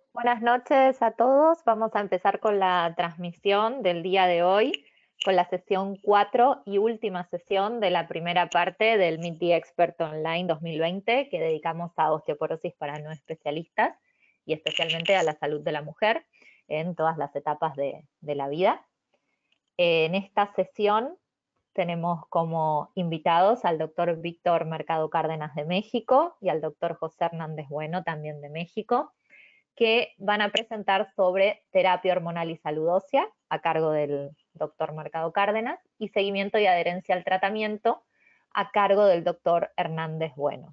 Buenas noches a todos. Vamos a empezar con la transmisión del día de hoy, con la sesión 4 y última sesión de la primera parte del Meet the Expert Online 2020, que dedicamos a osteoporosis para no especialistas y especialmente a la salud de la mujer en todas las etapas de la vida. En esta sesión tenemos como invitados al doctor Víctor Mercado Cárdenas de México y al doctor José Hernández Bueno, también de México, que van a presentar sobre terapia hormonal y salud ósea a cargo del doctor Mercado Cárdenas y seguimiento y adherencia al tratamiento a cargo del doctor Hernández Bueno.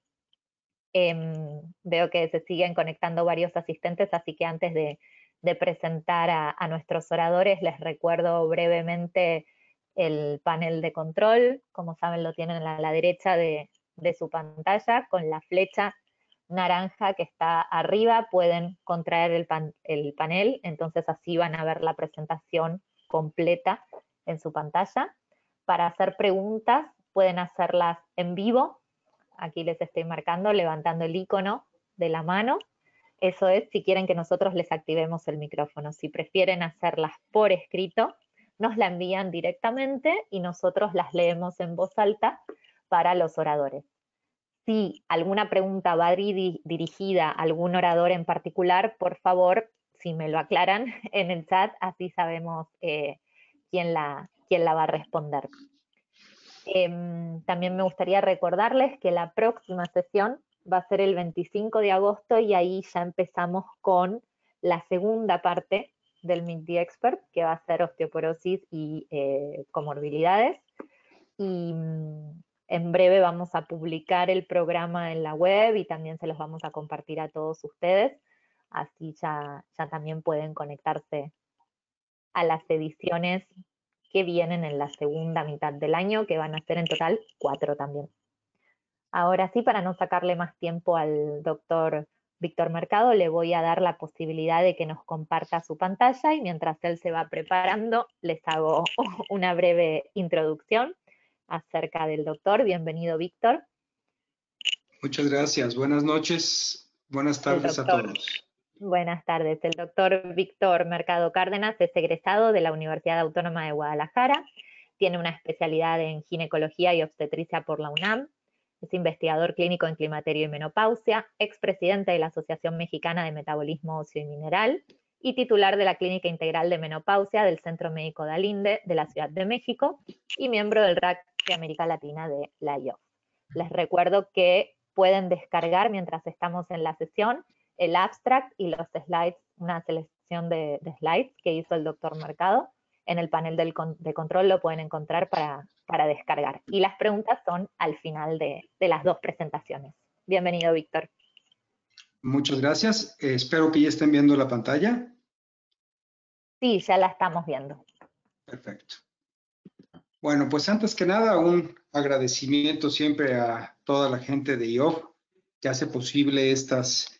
Veo que se siguen conectando varios asistentes, así que antes de presentar a nuestros oradores, les recuerdo brevemente el panel de control. Como saben, lo tienen a la derecha de su pantalla con la flecha naranja que está arriba. Pueden contraer el panel, entonces así van a ver la presentación completa en su pantalla. Para hacer preguntas, pueden hacerlas en vivo. Aquí les estoy marcando, levantando el icono de la mano. Eso es si quieren que nosotros les activemos el micrófono. Si prefieren hacerlas por escrito, nos la envían directamente y nosotros las leemos en voz alta para los oradores. Si alguna pregunta va dirigida a algún orador en particular, por favor, si me lo aclaran en el chat, así sabemos quién la va a responder. También me gustaría recordarles que la próxima sesión va a ser el 25 de agosto y ahí ya empezamos con la segunda parte del Meet the Expert, que va a ser osteoporosis y comorbilidades. Y en breve vamos a publicar el programa en la web y también se los vamos a compartir a todos ustedes. Así ya también pueden conectarse a las ediciones que vienen en la segunda mitad del año, que van a ser en total 4 también. Ahora sí, para no sacarle más tiempo al doctor Víctor Mercado, le voy a dar la posibilidad de que nos comparta su pantalla y mientras él se va preparando, les hago una breve introducción acerca del doctor. Bienvenido, Víctor. Muchas gracias. Buenas noches. Buenas tardes a todos. Buenas tardes. El doctor Víctor Mercado Cárdenas es egresado de la Universidad Autónoma de Guadalajara. Tiene una especialidad en ginecología y obstetricia por la UNAM. Es investigador clínico en climaterio y menopausia, expresidente de la Asociación Mexicana de Metabolismo Óseo y Mineral y titular de la Clínica Integral de Menopausia del Centro Médico de Alinde de la Ciudad de México y miembro del RAC de América Latina de la IOF. Les recuerdo que pueden descargar mientras estamos en la sesión el abstract y los slides, una selección de slides que hizo el doctor Mercado. En el panel de control lo pueden encontrar para descargar. Y las preguntas son al final de las dos presentaciones. Bienvenido, Víctor. Muchas gracias. Espero que ya estén viendo la pantalla. Sí, ya la estamos viendo. Perfecto. Bueno, pues antes que nada, un agradecimiento siempre a toda la gente de IOF que hace posible estas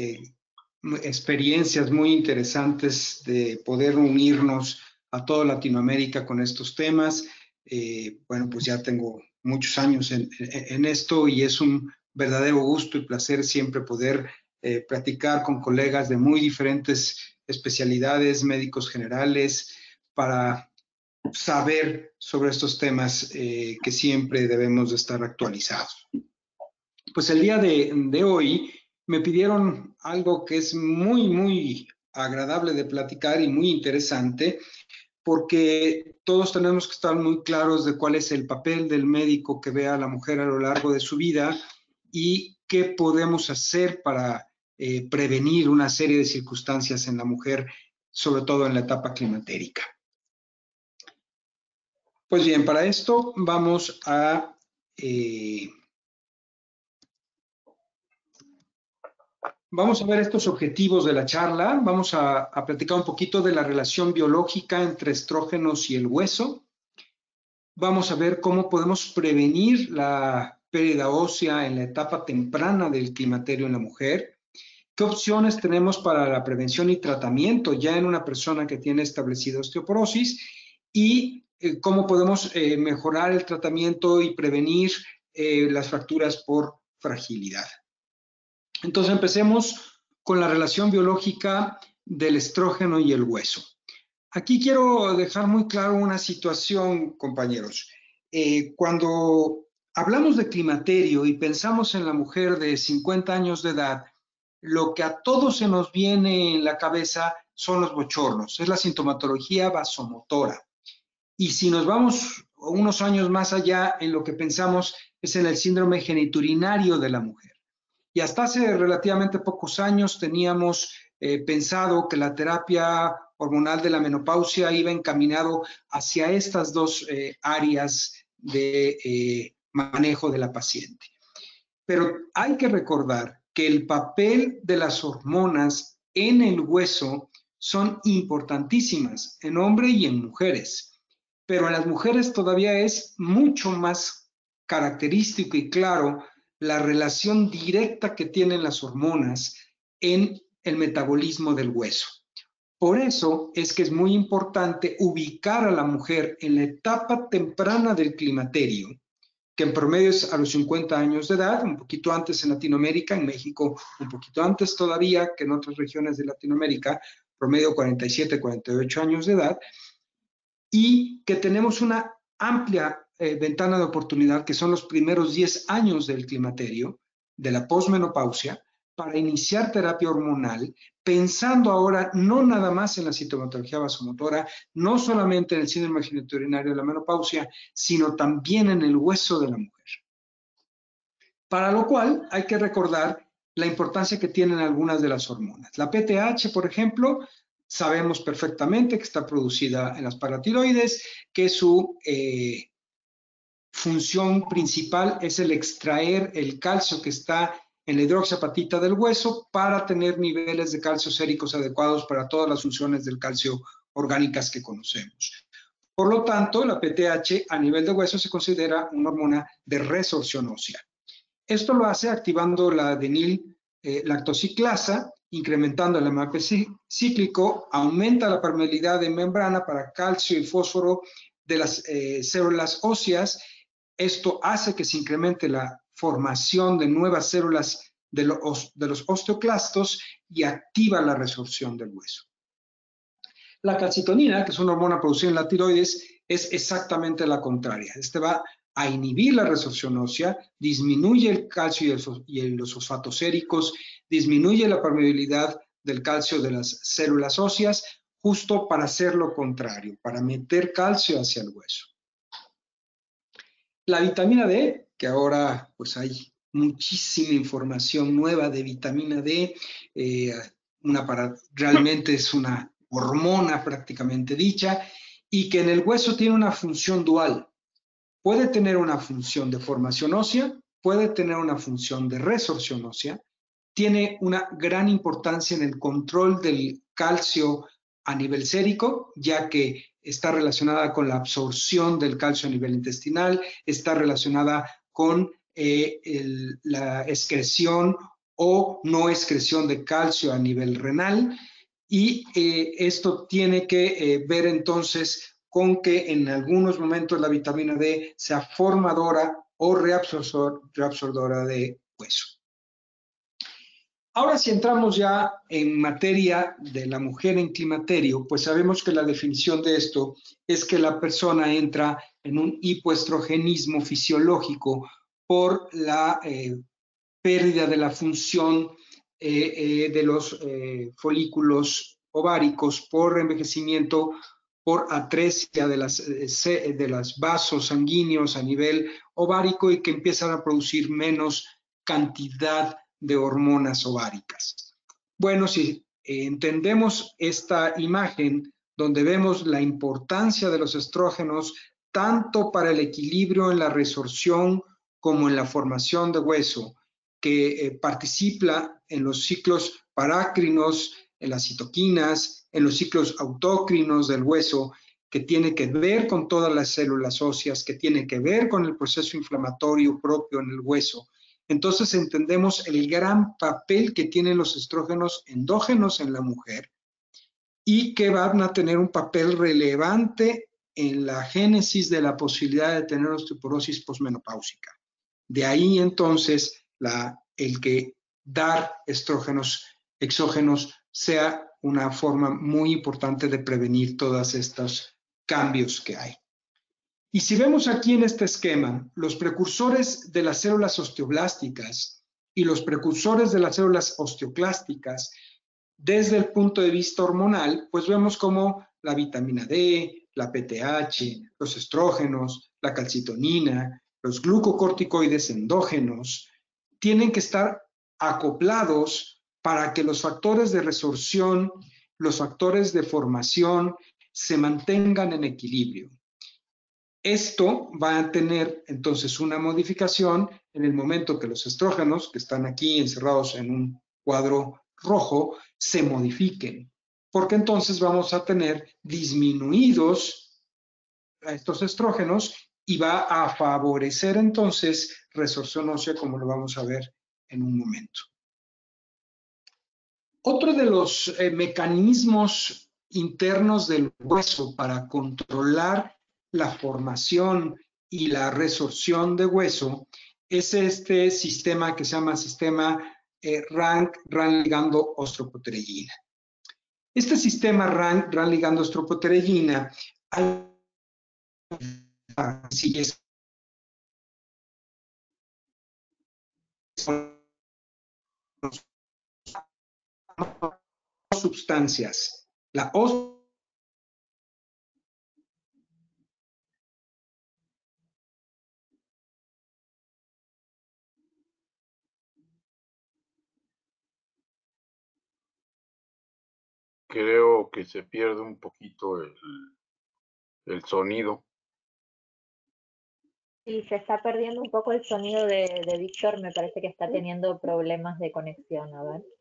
experiencias muy interesantes de poder unirnos a toda Latinoamérica con estos temas. Bueno, pues ya tengo muchos años en esto y es un verdadero gusto y placer siempre poder platicar con colegas de muy diferentes especialidades, médicos generales, para saber sobre estos temas que siempre debemos de estar actualizados. Pues el día de hoy me pidieron algo que es muy agradable de platicar y muy interesante, porque todos tenemos que estar muy claros de cuál es el papel del médico que ve a la mujer a lo largo de su vida y qué podemos hacer para prevenir una serie de circunstancias en la mujer, sobre todo en la etapa climatérica. Pues bien, para esto vamos a ver estos objetivos de la charla. Vamos a platicar un poquito de la relación biológica entre estrógenos y el hueso. Vamos a ver cómo podemos prevenir la pérdida ósea en la etapa temprana del climaterio en la mujer. ¿Qué opciones tenemos para la prevención y tratamiento ya en una persona que tiene establecida osteoporosis? Y cómo podemos mejorar el tratamiento y prevenir las fracturas por fragilidad. Entonces empecemos con la relación biológica del estrógeno y el hueso. Aquí quiero dejar muy claro una situación, compañeros. Cuando hablamos de climaterio y pensamos en la mujer de 50 años de edad, lo que a todos se nos viene en la cabeza son los bochornos, es la sintomatología vasomotora. Y si nos vamos unos años más allá, en lo que pensamos es en el síndrome genitourinario de la mujer. Y hasta hace relativamente pocos años teníamos pensado que la terapia hormonal de la menopausia iba encaminado hacia estas dos áreas de manejo de la paciente. Pero hay que recordar que el papel de las hormonas en el hueso son importantísimas en hombres y en mujeres, pero en las mujeres todavía es mucho más característico y claro la relación directa que tienen las hormonas en el metabolismo del hueso. Por eso es que es muy importante ubicar a la mujer en la etapa temprana del climaterio, que en promedio es a los 50 años de edad, un poquito antes en Latinoamérica, en México un poquito antes todavía que en otras regiones de Latinoamérica, promedio 47, 48 años de edad, y que tenemos una amplia ventana de oportunidad, que son los primeros 10 años del climaterio, de la posmenopausia, para iniciar terapia hormonal, pensando ahora no nada más en la sintomatología vasomotora, no solamente en el síndrome genitourinario de la menopausia, sino también en el hueso de la mujer. Para lo cual hay que recordar la importancia que tienen algunas de las hormonas. La PTH, por ejemplo, sabemos perfectamente que está producida en las paratiroides, que su función principal es el extraer el calcio que está en la hidroxiapatita del hueso para tener niveles de calcio séricos adecuados para todas las funciones del calcio orgánicas que conocemos. Por lo tanto, la PTH a nivel de hueso se considera una hormona de resorción ósea. Esto lo hace activando la adenil lactociclasa, incrementando el MAP cíclico, aumenta la permeabilidad de membrana para calcio y fósforo de las células óseas. Esto hace que se incremente la formación de nuevas células de los osteoclastos y activa la resorción del hueso. La calcitonina, que es una hormona producida en la tiroides, es exactamente la contraria. Este va a inhibir la resorción ósea, disminuye el calcio y los fosfatos séricos, disminuye la permeabilidad del calcio de las células óseas, justo para hacer lo contrario, para meter calcio hacia el hueso. La vitamina D, que ahora pues hay muchísima información nueva de vitamina D, realmente es una hormona prácticamente dicha, y que en el hueso tiene una función dual. Puede tener una función de formación ósea, puede tener una función de resorción ósea, tiene una gran importancia en el control del calcio a nivel sérico, ya que está relacionada con la absorción del calcio a nivel intestinal, está relacionada con la excreción o no excreción de calcio a nivel renal, y esto tiene que ver entonces con que en algunos momentos la vitamina D sea formadora o reabsorbora de hueso. Ahora, si entramos ya en materia de la mujer en climaterio, pues sabemos que la definición de esto es que la persona entra en un hipoestrogenismo fisiológico por la pérdida de la función de los folículos ováricos, por envejecimiento, por atresia de los vasos sanguíneos a nivel ovárico, y que empiezan a producir menos cantidad de hormonas ováricas. Bueno, si entendemos esta imagen donde vemos la importancia de los estrógenos tanto para el equilibrio en la resorción como en la formación de hueso, que participa en los ciclos parácrinos, en las citoquinas, en los ciclos autócrinos del hueso, que tiene que ver con todas las células óseas, que tiene que ver con el proceso inflamatorio propio en el hueso. Entonces entendemos el gran papel que tienen los estrógenos endógenos en la mujer y que van a tener un papel relevante en la génesis de la posibilidad de tener osteoporosis posmenopáusica. De ahí entonces el que dar estrógenos exógenos sea una forma muy importante de prevenir todos estos cambios que hay. Y si vemos aquí en este esquema, los precursores de las células osteoblásticas y los precursores de las células osteoclásticas, desde el punto de vista hormonal, pues vemos como la vitamina D, la PTH, los estrógenos, la calcitonina, los glucocorticoides endógenos, tienen que estar acoplados para que los factores de resorción, los factores de formación se mantengan en equilibrio. Esto va a tener entonces una modificación en el momento que los estrógenos, que están aquí encerrados en un cuadro rojo, se modifiquen, porque entonces vamos a tener disminuidos a estos estrógenos y va a favorecer entonces resorción ósea, como lo vamos a ver en un momento. Otro de los mecanismos internos del hueso para controlar la formación y la resorción de hueso es este sistema que se llama sistema RAN ligando ostroproteína. Este sistema RAN ligando ostroproteína si es sustancias. La Creo que se pierde un poquito el sonido. Y se está perdiendo un poco el sonido de Víctor, me parece que está teniendo problemas de conexión, a ver.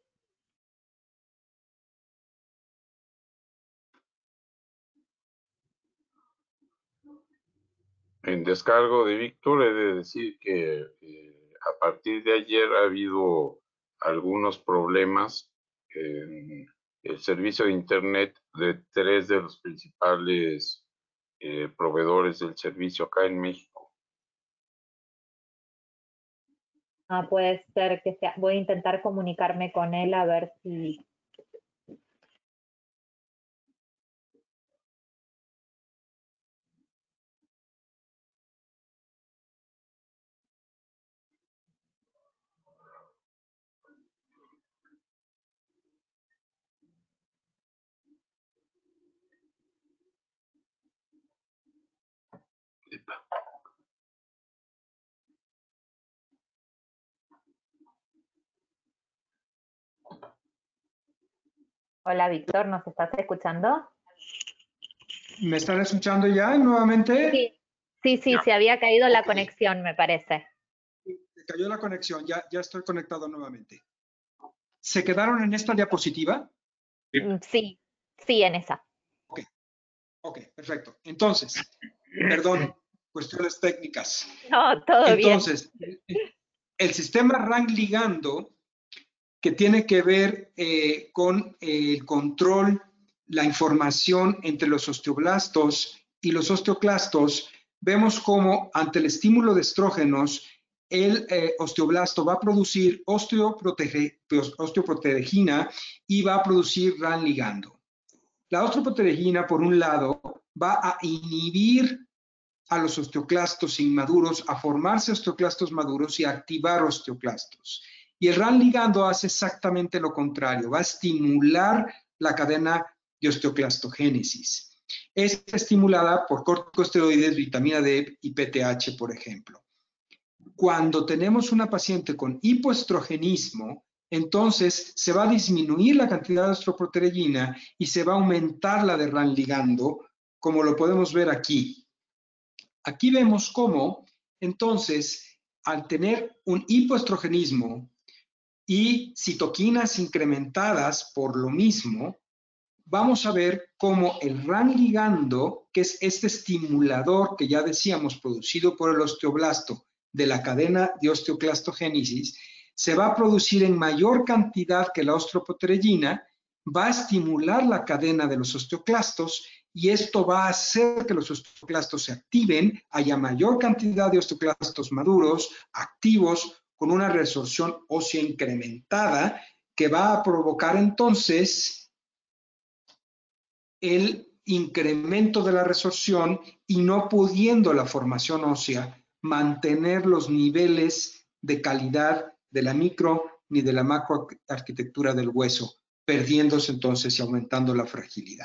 En descargo de Víctor, he de decir que a partir de ayer ha habido algunos problemas en el servicio de Internet de 3 de los principales proveedores del servicio acá en México. Ah, puede ser que sea. Voy a intentar comunicarme con él a ver si... Hola, Víctor, ¿nos estás escuchando? ¿Me están escuchando ya nuevamente? Sí, se había caído la conexión, me parece. Se cayó la conexión, ya estoy conectado nuevamente. ¿Se quedaron en esta diapositiva? Sí, en esa. Ok, perfecto. Entonces, perdón, cuestiones técnicas. No, todo bien. Entonces, el sistema RAN ligando, que tiene que ver con el control, la información entre los osteoblastos y los osteoclastos, vemos cómo ante el estímulo de estrógenos, el osteoblasto va a producir osteoproteína y va a producir RAN ligando. La osteoproteína, por un lado, va a inhibir a los osteoclastos inmaduros a formarse osteoclastos maduros y a activar osteoclastos. Y el RAN ligando hace exactamente lo contrario, va a estimular la cadena de osteoclastogénesis. Es estimulada por corticosteroides, vitamina D y PTH, por ejemplo. Cuando tenemos una paciente con hipoestrogenismo, entonces se va a disminuir la cantidad de ostroproteína y se va a aumentar la de RAN ligando, como lo podemos ver aquí. Aquí vemos cómo, entonces, al tener un hipoestrogenismo y citoquinas incrementadas por lo mismo, vamos a ver cómo el RAN ligando, que es este estimulador que ya decíamos producido por el osteoblasto de la cadena de osteoclastogénesis, se va a producir en mayor cantidad que la osteoproteína, va a estimular la cadena de los osteoclastos y esto va a hacer que los osteoclastos se activen, haya mayor cantidad de osteoclastos maduros, activos, con una resorción ósea incrementada, que va a provocar entonces el incremento de la resorción y no pudiendo la formación ósea mantener los niveles de calidad de la micro ni de la macroarquitectura del hueso, perdiéndose entonces y aumentando la fragilidad.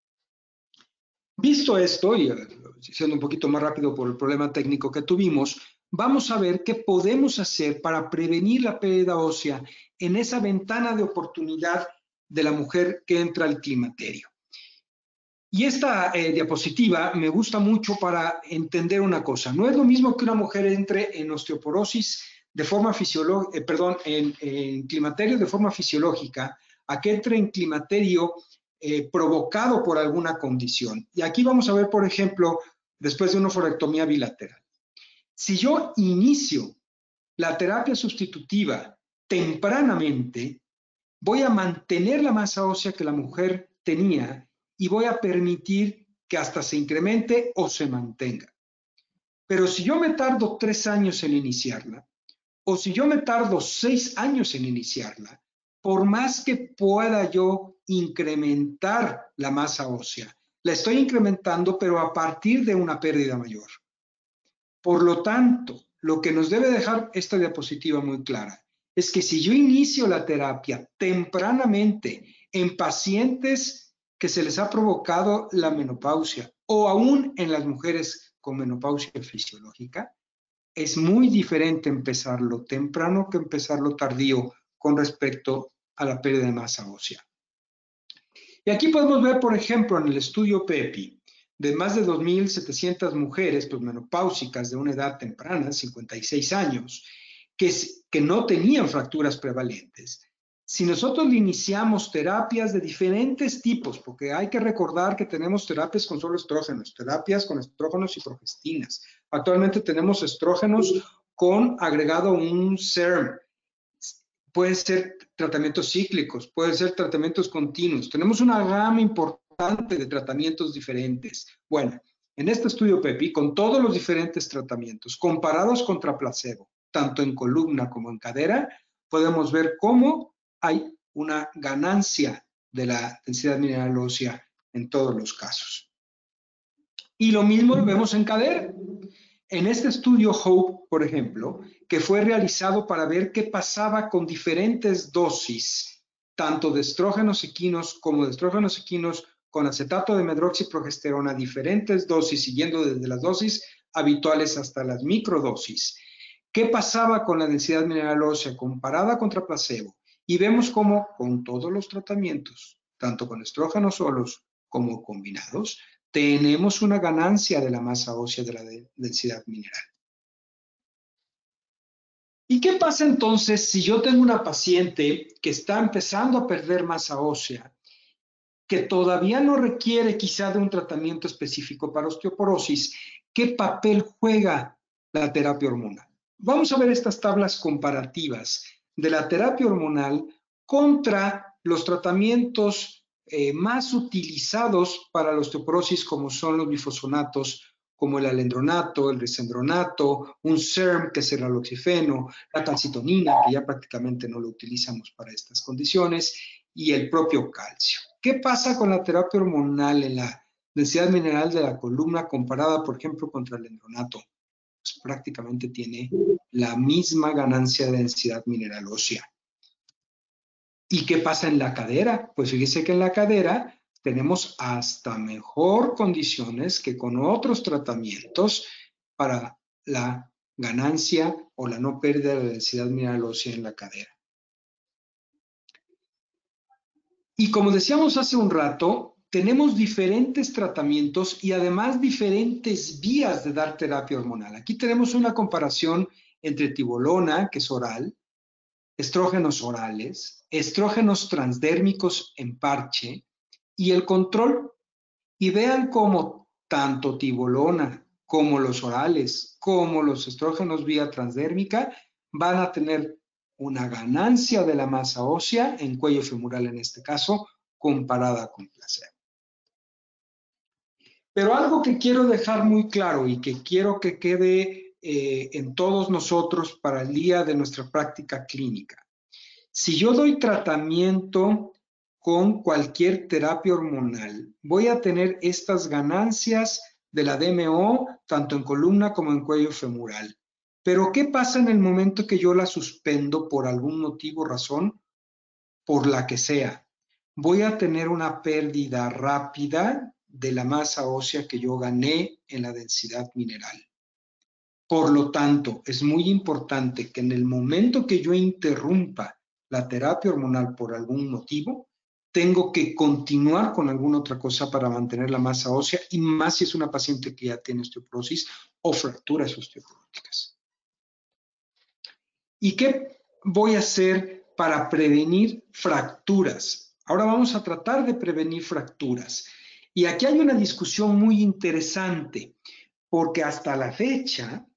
Visto esto, y siendo un poquito más rápido por el problema técnico que tuvimos, vamos a ver qué podemos hacer para prevenir la pérdida ósea en esa ventana de oportunidad de la mujer que entra al climaterio. Y esta diapositiva me gusta mucho para entender una cosa. No es lo mismo que una mujer entre en osteoporosis de forma fisiológica, en climaterio de forma fisiológica, a que entre en climaterio provocado por alguna condición. Y aquí vamos a ver, por ejemplo, después de una oforectomía bilateral. Si yo inicio la terapia sustitutiva tempranamente, voy a mantener la masa ósea que la mujer tenía y voy a permitir que hasta se incremente o se mantenga. Pero si yo me tardo 3 años en iniciarla, o si yo me tardo 6 años en iniciarla, por más que pueda yo incrementar la masa ósea, la estoy incrementando, pero a partir de una pérdida mayor. Por lo tanto, lo que nos debe dejar esta diapositiva muy clara es que si yo inicio la terapia tempranamente en pacientes que se les ha provocado la menopausia o aún en las mujeres con menopausia fisiológica, es muy diferente empezarlo temprano que empezarlo tardío con respecto a la pérdida de masa ósea. Y aquí podemos ver, por ejemplo, en el estudio PEPI, de más de 2.700 mujeres menopáusicas de una edad temprana, 56 años, que no tenían fracturas prevalentes. Si nosotros iniciamos terapias de diferentes tipos, porque hay que recordar que tenemos terapias con solo estrógenos, terapias con estrógenos y progestinas. Actualmente tenemos estrógenos con agregado un SERM. Pueden ser tratamientos cíclicos, pueden ser tratamientos continuos. Tenemos una gama importante de tratamientos diferentes. Bueno, en este estudio PEPI, con todos los diferentes tratamientos comparados contra placebo, tanto en columna como en cadera, podemos ver cómo hay una ganancia de la densidad mineral ósea en todos los casos. Y lo mismo lo vemos en cadera. En este estudio HOPE, por ejemplo, que fue realizado para ver qué pasaba con diferentes dosis, tanto de estrógenos equinos como de estrógenos equinos con acetato de medroxiprogesterona, diferentes dosis, siguiendo desde las dosis habituales hasta las microdosis. ¿Qué pasaba con la densidad mineral ósea comparada contra placebo? Y vemos cómo con todos los tratamientos, tanto con estrógenos solos como combinados, tenemos una ganancia de la masa ósea de la densidad mineral. ¿Y qué pasa entonces si yo tengo una paciente que está empezando a perder masa ósea, que todavía no requiere quizá de un tratamiento específico para osteoporosis? ¿Qué papel juega la terapia hormonal? Vamos a ver estas tablas comparativas de la terapia hormonal contra los tratamientos más utilizados para la osteoporosis, como son los bifosfonatos, como el alendronato, el risendronato, un SERM, que es el raloxifeno, la calcitonina, que ya prácticamente no lo utilizamos para estas condiciones, y el propio calcio. ¿Qué pasa con la terapia hormonal en la densidad mineral de la columna comparada, por ejemplo, contra el alendronato? Pues prácticamente tiene la misma ganancia de densidad mineral ósea. ¿Y qué pasa en la cadera? Pues fíjese que en la cadera tenemos hasta mejor condiciones que con otros tratamientos para la ganancia o la no pérdida de densidad mineral ósea en la cadera. Y como decíamos hace un rato, tenemos diferentes tratamientos y además diferentes vías de dar terapia hormonal. Aquí tenemos una comparación entre tibolona, que es oral, estrógenos orales, estrógenos transdérmicos en parche y el control. Y vean cómo tanto tibolona como los orales, como los estrógenos vía transdérmica, van a tener una ganancia de la masa ósea, en cuello femoral en este caso, comparada con placebo. Pero algo que quiero dejar muy claro y que quiero que quede en todos nosotros para el día de nuestra práctica clínica. Si yo doy tratamiento con cualquier terapia hormonal, voy a tener estas ganancias de la DMO tanto en columna como en cuello femoral. Pero ¿qué pasa en el momento que yo la suspendo por algún motivo, razón, por la que sea? Voy a tener una pérdida rápida de la masa ósea que yo gané en la densidad mineral. Por lo tanto, es muy importante que en el momento que yo interrumpa la terapia hormonal por algún motivo, tengo que continuar con alguna otra cosa para mantener la masa ósea, y más si es una paciente que ya tiene osteoporosis o fracturas osteoporóticas. ¿Y qué voy a hacer para prevenir fracturas? Ahora vamos a tratar de prevenir fracturas. Y aquí hay una discusión muy interesante, porque hasta la fecha,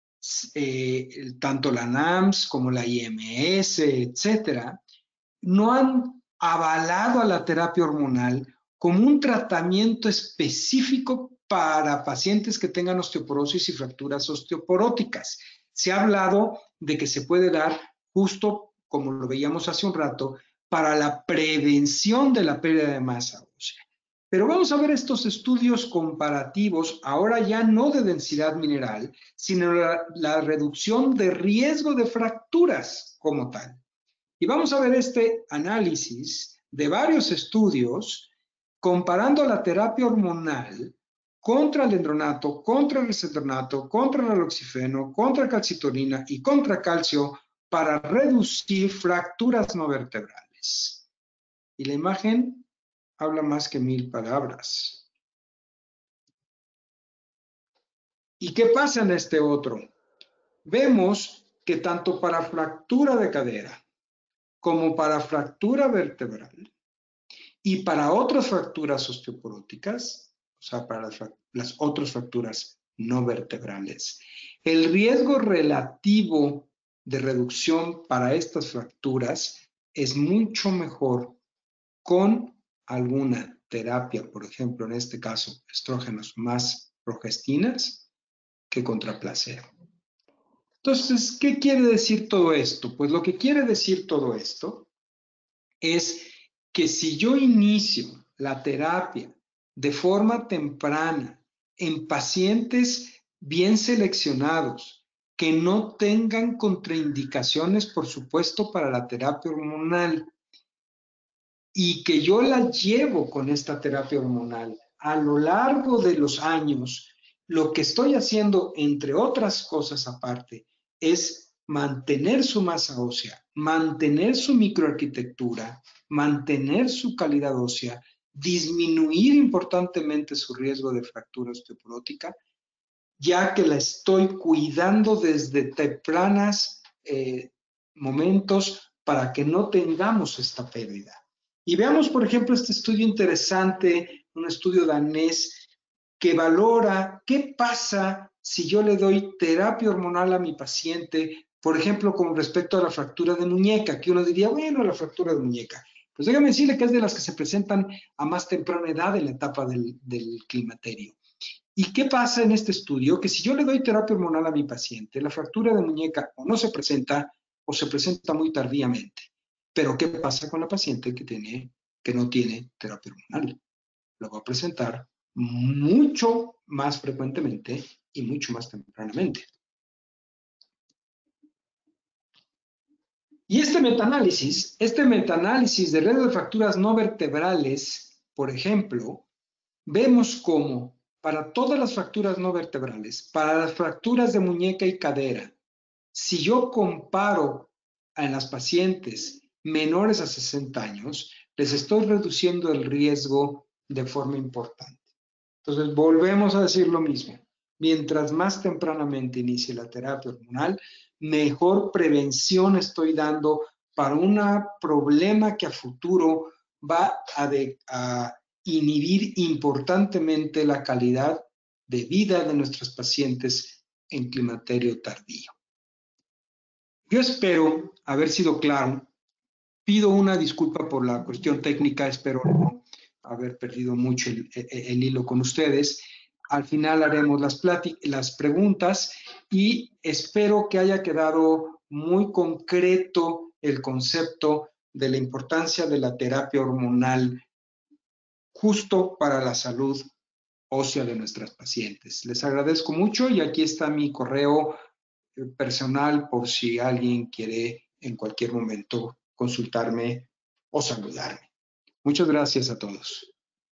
tanto la NAMS como la IMS, etcétera, no han avalado a la terapia hormonal como un tratamiento específico para pacientes que tengan osteoporosis y fracturas osteoporóticas. Se ha hablado de que se puede dar, justo como lo veíamos hace un rato, para la prevención de la pérdida de masa ósea. Pero vamos a ver estos estudios comparativos, ahora ya no de densidad mineral, sino la reducción de riesgo de fracturas como tal. Y vamos a ver este análisis de varios estudios comparando la terapia hormonal contra el dendronato, contra el resetonato, contra el raloxifeno, contra calcitonina y contra calcio para reducir fracturas no vertebrales. Y la imagen habla más que 1000 palabras. ¿Y qué pasa en este otro? Vemos que tanto para fractura de cadera como para fractura vertebral y para otras fracturas osteoporóticas, o sea, para las otras fracturas no vertebrales, el riesgo relativo de reducción para estas fracturas es mucho mejor con alguna terapia, por ejemplo, en este caso, estrógenos más progestinas, que contra placebo. Entonces, ¿qué quiere decir todo esto? Pues lo que quiere decir todo esto es que si yo inicio la terapia de forma temprana en pacientes bien seleccionados, que no tengan contraindicaciones, por supuesto, para la terapia hormonal, y que yo la llevo con esta terapia hormonal a lo largo de los años, lo que estoy haciendo, entre otras cosas aparte, es mantener su masa ósea, mantener su microarquitectura, mantener su calidad ósea, disminuir importantemente su riesgo de fractura osteoporótica, ya que la estoy cuidando desde tempranos momentos para que no tengamos esta pérdida. Y veamos, por ejemplo, este estudio interesante, un estudio danés que valora qué pasa si yo le doy terapia hormonal a mi paciente, por ejemplo, con respecto a la fractura de muñeca, que uno diría, bueno, la fractura de muñeca. Pues déjame decirle que es de las que se presentan a más temprana edad en la etapa del climaterio. ¿Y qué pasa en este estudio? Que si yo le doy terapia hormonal a mi paciente, la fractura de muñeca o no se presenta o se presenta muy tardíamente. Pero ¿qué pasa con la paciente que no tiene terapia hormonal? Lo va a presentar mucho más frecuentemente y mucho más tempranamente. Y este metaanálisis de riesgo de fracturas no vertebrales, por ejemplo, vemos cómo para todas las fracturas no vertebrales, para las fracturas de muñeca y cadera, si yo comparo en las pacientes menores a 60 años, les estoy reduciendo el riesgo de forma importante. Entonces, volvemos a decir lo mismo. Mientras más tempranamente inicie la terapia hormonal, mejor prevención estoy dando para un problema que a futuro va a inhibir importantemente la calidad de vida de nuestros pacientes en climaterio tardío. Yo espero haber sido claro. Pido una disculpa por la cuestión técnica, espero no haber perdido mucho el hilo con ustedes. Al final haremos las preguntas y espero que haya quedado muy concreto el concepto de la importancia de la terapia hormonal justo para la salud ósea de nuestras pacientes. Les agradezco mucho y aquí está mi correo personal por si alguien quiere en cualquier momento consultarme o saludarme. Muchas gracias a todos.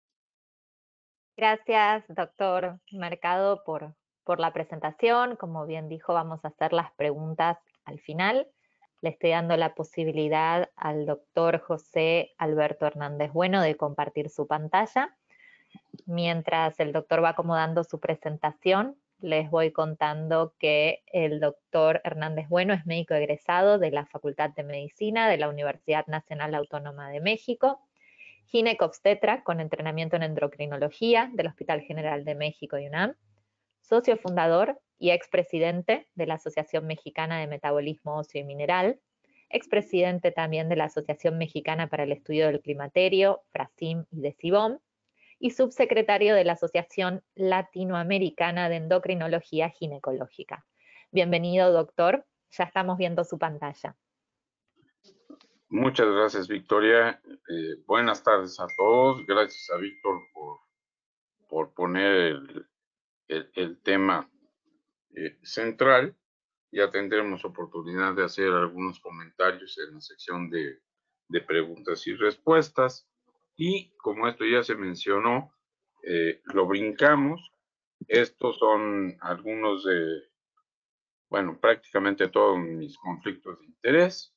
Gracias, doctor Mercado, por la presentación. Como bien dijo, vamos a hacer las preguntas al final. Le estoy dando la posibilidad al doctor José Alberto Hernández Bueno de compartir su pantalla. Mientras el doctor va acomodando su presentación, les voy contando que el doctor Hernández Bueno es médico egresado de la Facultad de Medicina de la Universidad Nacional Autónoma de México, ginecobstetra con entrenamiento en endocrinología del Hospital General de México y UNAM, socio fundador y expresidente de la Asociación Mexicana de Metabolismo Óseo y Mineral, expresidente también de la Asociación Mexicana para el Estudio del Climaterio, FRASIM y de CIBOM, y subsecretario de la Asociación Latinoamericana de Endocrinología Ginecológica. Bienvenido, doctor. Ya estamos viendo su pantalla. Muchas gracias, Victoria. Buenas tardes a todos. Gracias a Víctor por poner el tema central. Ya tendremos oportunidad de hacer algunos comentarios en la sección de preguntas y respuestas. Y como esto ya se mencionó, lo brincamos. Estos son algunos de, bueno, prácticamente todos mis conflictos de interés.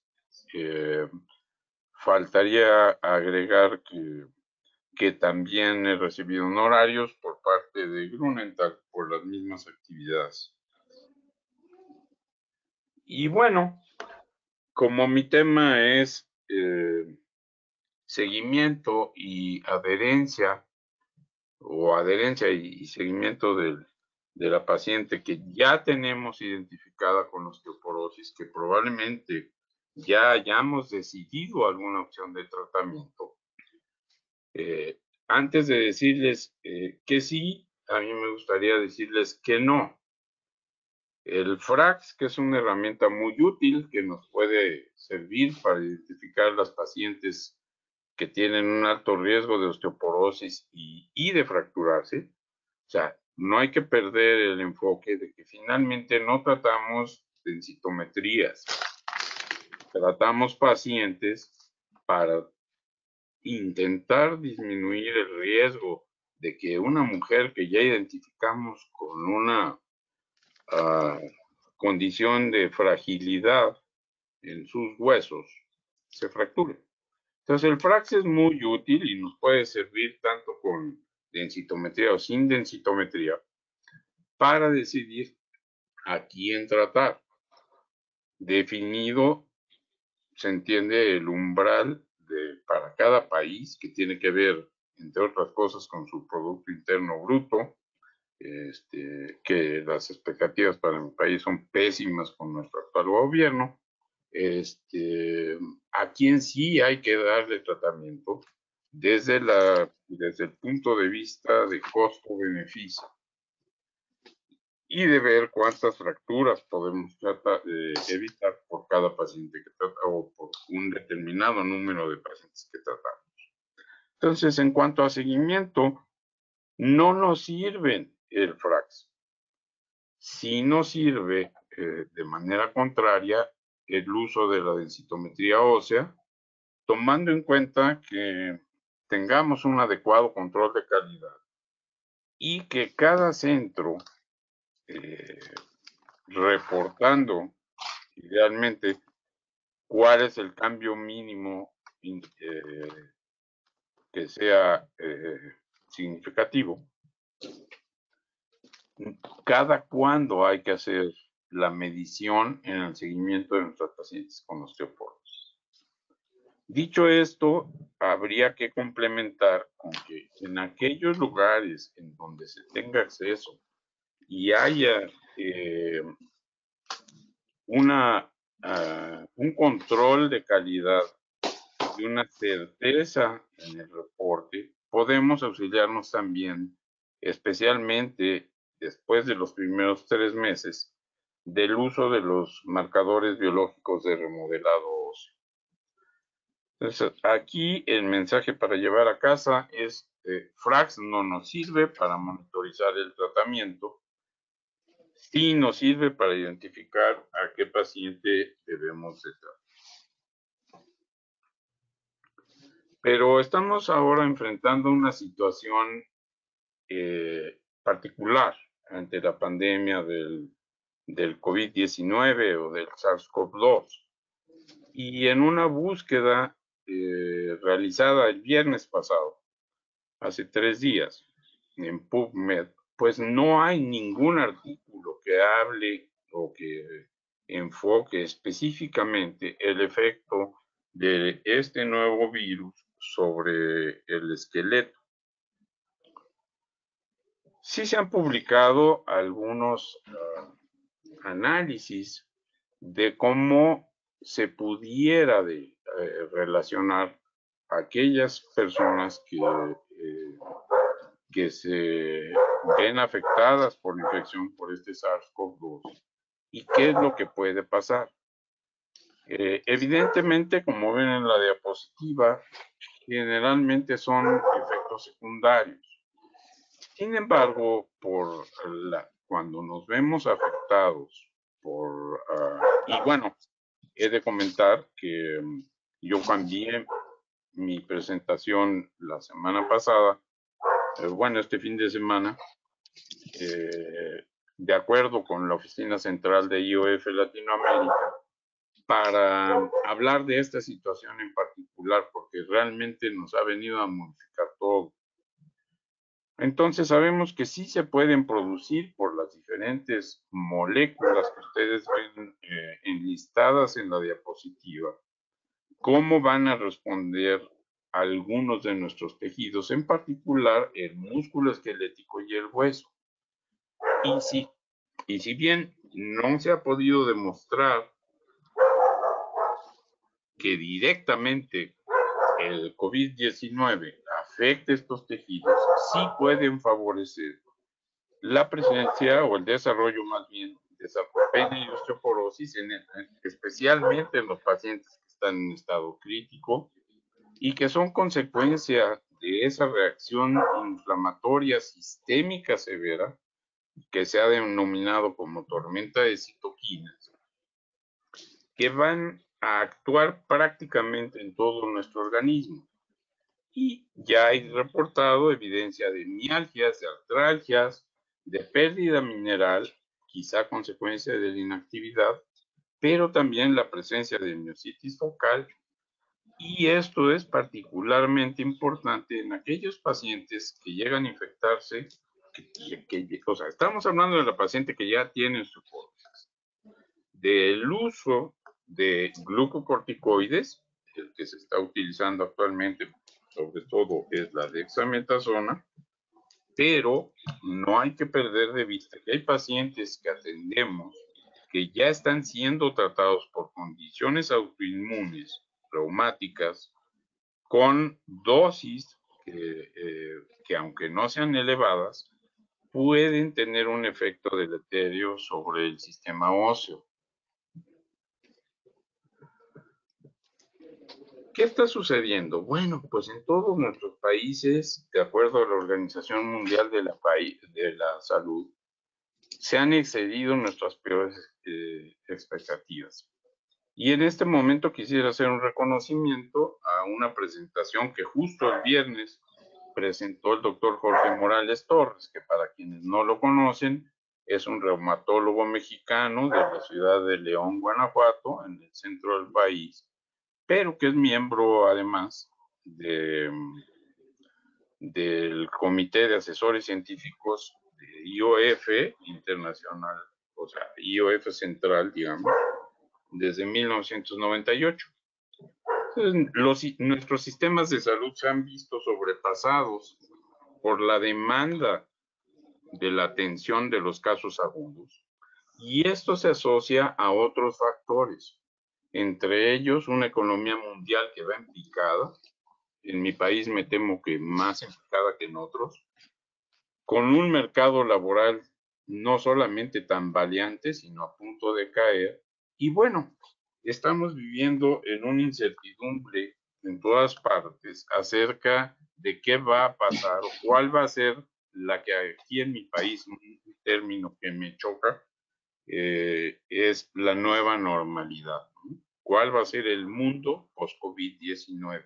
Faltaría agregar que también he recibido honorarios por parte de Grunenthal por las mismas actividades. Y bueno, como mi tema es seguimiento y adherencia, o adherencia y seguimiento de la paciente que ya tenemos identificada con osteoporosis, que probablemente ya hayamos decidido alguna opción de tratamiento. Antes de decirles que sí, a mí me gustaría decirles que no. El FRAX, que es una herramienta muy útil que nos puede servir para identificar las pacientes que tienen un alto riesgo de osteoporosis y de fracturarse. O sea, no hay que perder el enfoque de que finalmente no tratamos densitometrías. Tratamos pacientes para intentar disminuir el riesgo de que una mujer que ya identificamos con una condición de fragilidad en sus huesos se fracture. Entonces el FRAX es muy útil y nos puede servir tanto con densitometría o sin densitometría para decidir a quién tratar. Definido, se entiende el umbral para cada país, que tiene que ver, entre otras cosas, con su Producto Interno Bruto, que las expectativas para mi país son pésimas con nuestro actual gobierno. A quien sí hay que darle tratamiento desde el punto de vista de costo-beneficio y de ver cuántas fracturas podemos evitar por cada paciente que trata o por un determinado número de pacientes que tratamos. Entonces, en cuanto a seguimiento, no nos sirven el FRAX. Sí nos sirve de manera contraria el uso de la densitometría ósea, tomando en cuenta que tengamos un adecuado control de calidad y que cada centro reportando idealmente cuál es el cambio mínimo que sea significativo, cada cuándo hay que hacer la medición en el seguimiento de nuestros pacientes con osteoporosis. Dicho esto, habría que complementar con que en aquellos lugares en donde se tenga acceso y haya un control de calidad y una certeza en el reporte, podemos auxiliarnos también, especialmente después de los primeros 3 meses, del uso de los marcadores biológicos de remodelado óseo. Entonces, aquí el mensaje para llevar a casa es, Frax no nos sirve para monitorizar el tratamiento, sí nos sirve para identificar a qué paciente debemos de tratar. Pero estamos ahora enfrentando una situación particular ante la pandemia del COVID-19 o del SARS-CoV-2. Y en una búsqueda realizada el viernes pasado, hace 3 días, en PubMed, pues no hay ningún artículo que hable o que enfoque específicamente el efecto de este nuevo virus sobre el esqueleto. Sí se han publicado algunos análisis de cómo se pudiera relacionar a aquellas personas que se ven afectadas por la infección por este SARS-CoV-2 y qué es lo que puede pasar. Evidentemente, como ven en la diapositiva, generalmente son efectos secundarios. Sin embargo, cuando nos vemos afectados y bueno, he de comentar que yo cambié mi presentación la semana pasada, bueno, este fin de semana, de acuerdo con la Oficina Central de IOF Latinoamérica, para hablar de esta situación en particular, porque realmente nos ha venido a modificar todo. Entonces sabemos que sí se pueden producir por las diferentes moléculas que ustedes ven enlistadas en la diapositiva, cómo van a responder algunos de nuestros tejidos, en particular el músculo esquelético y el hueso. Y si bien no se ha podido demostrar que directamente el COVID-19 afecte estos tejidos, sí pueden favorecer la presencia o el desarrollo más bien de sarcopenia y osteoporosis, especialmente en los pacientes que están en estado crítico y que son consecuencia de esa reacción inflamatoria sistémica severa que se ha denominado como tormenta de citoquinas, que van a actuar prácticamente en todo nuestro organismo. Y ya hay reportado evidencia de mialgias, de artralgias, de pérdida mineral, quizá consecuencia de la inactividad, pero también la presencia de miositis focal. Y esto es particularmente importante en aquellos pacientes que llegan a infectarse, o sea, estamos hablando de la paciente que ya tiene osteoporosis, del uso de glucocorticoides, el que se está utilizando actualmente sobre todo es la dexametasona, pero no hay que perder de vista que hay pacientes que atendemos que ya están siendo tratados por condiciones autoinmunes, reumáticas, con dosis que aunque no sean elevadas, pueden tener un efecto deleterio sobre el sistema óseo. ¿Qué está sucediendo? Bueno, pues en todos nuestros países, de acuerdo a la Organización Mundial de la Salud, se han excedido nuestras peores expectativas. Y en este momento quisiera hacer un reconocimiento a una presentación que justo el viernes presentó el doctor Jorge Morales Torres, que para quienes no lo conocen, es un reumatólogo mexicano de la ciudad de León, Guanajuato, en el centro del país, pero que es miembro además del Comité de Asesores Científicos de IOF Internacional, o sea, IOF Central, digamos, desde 1998. Entonces, nuestros sistemas de salud se han visto sobrepasados por la demanda de la atención de los casos agudos, y esto se asocia a otros factores, entre ellos una economía mundial que va en picada. En mi país me temo que más en picada que en otros, con un mercado laboral no solamente tambaleante, sino a punto de caer. Y bueno, estamos viviendo en una incertidumbre en todas partes acerca de qué va a pasar o cuál va a ser la que aquí en mi país, un término que me choca, es la nueva normalidad, ¿no? ¿Cuál va a ser el mundo post-COVID-19?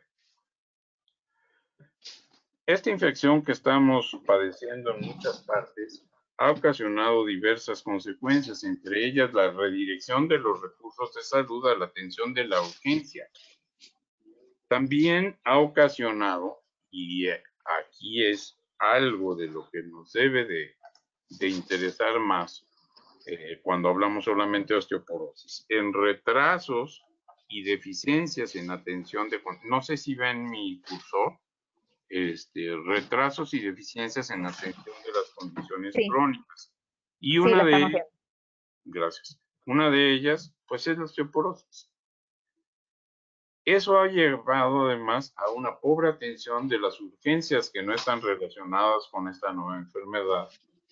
Esta infección que estamos padeciendo en muchas partes ha ocasionado diversas consecuencias, entre ellas la redirección de los recursos de salud a la atención de la urgencia. También ha ocasionado, y aquí es algo de lo que nos debe de interesar más cuando hablamos solamente de osteoporosis, en retrasos y deficiencias en atención de, no sé si ven mi cursor, retrasos y deficiencias en atención de las condiciones Sí, crónicas. Y sí, una la de estamos ellas, viendo. gracias, una de ellas, pues es la osteoporosis. Eso ha llevado además a una pobre atención de las urgencias que no están relacionadas con esta nueva enfermedad.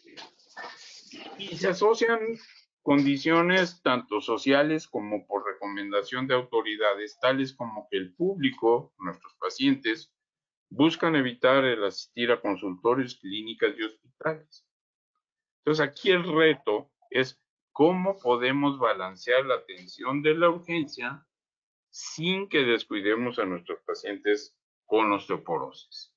Y se asocian condiciones tanto sociales como por recomendación de autoridades, tales como que el público, nuestros pacientes, buscan evitar el asistir a consultorios, clínicas y hospitales. Entonces aquí el reto es cómo podemos balancear la atención de la urgencia sin que descuidemos a nuestros pacientes con osteoporosis.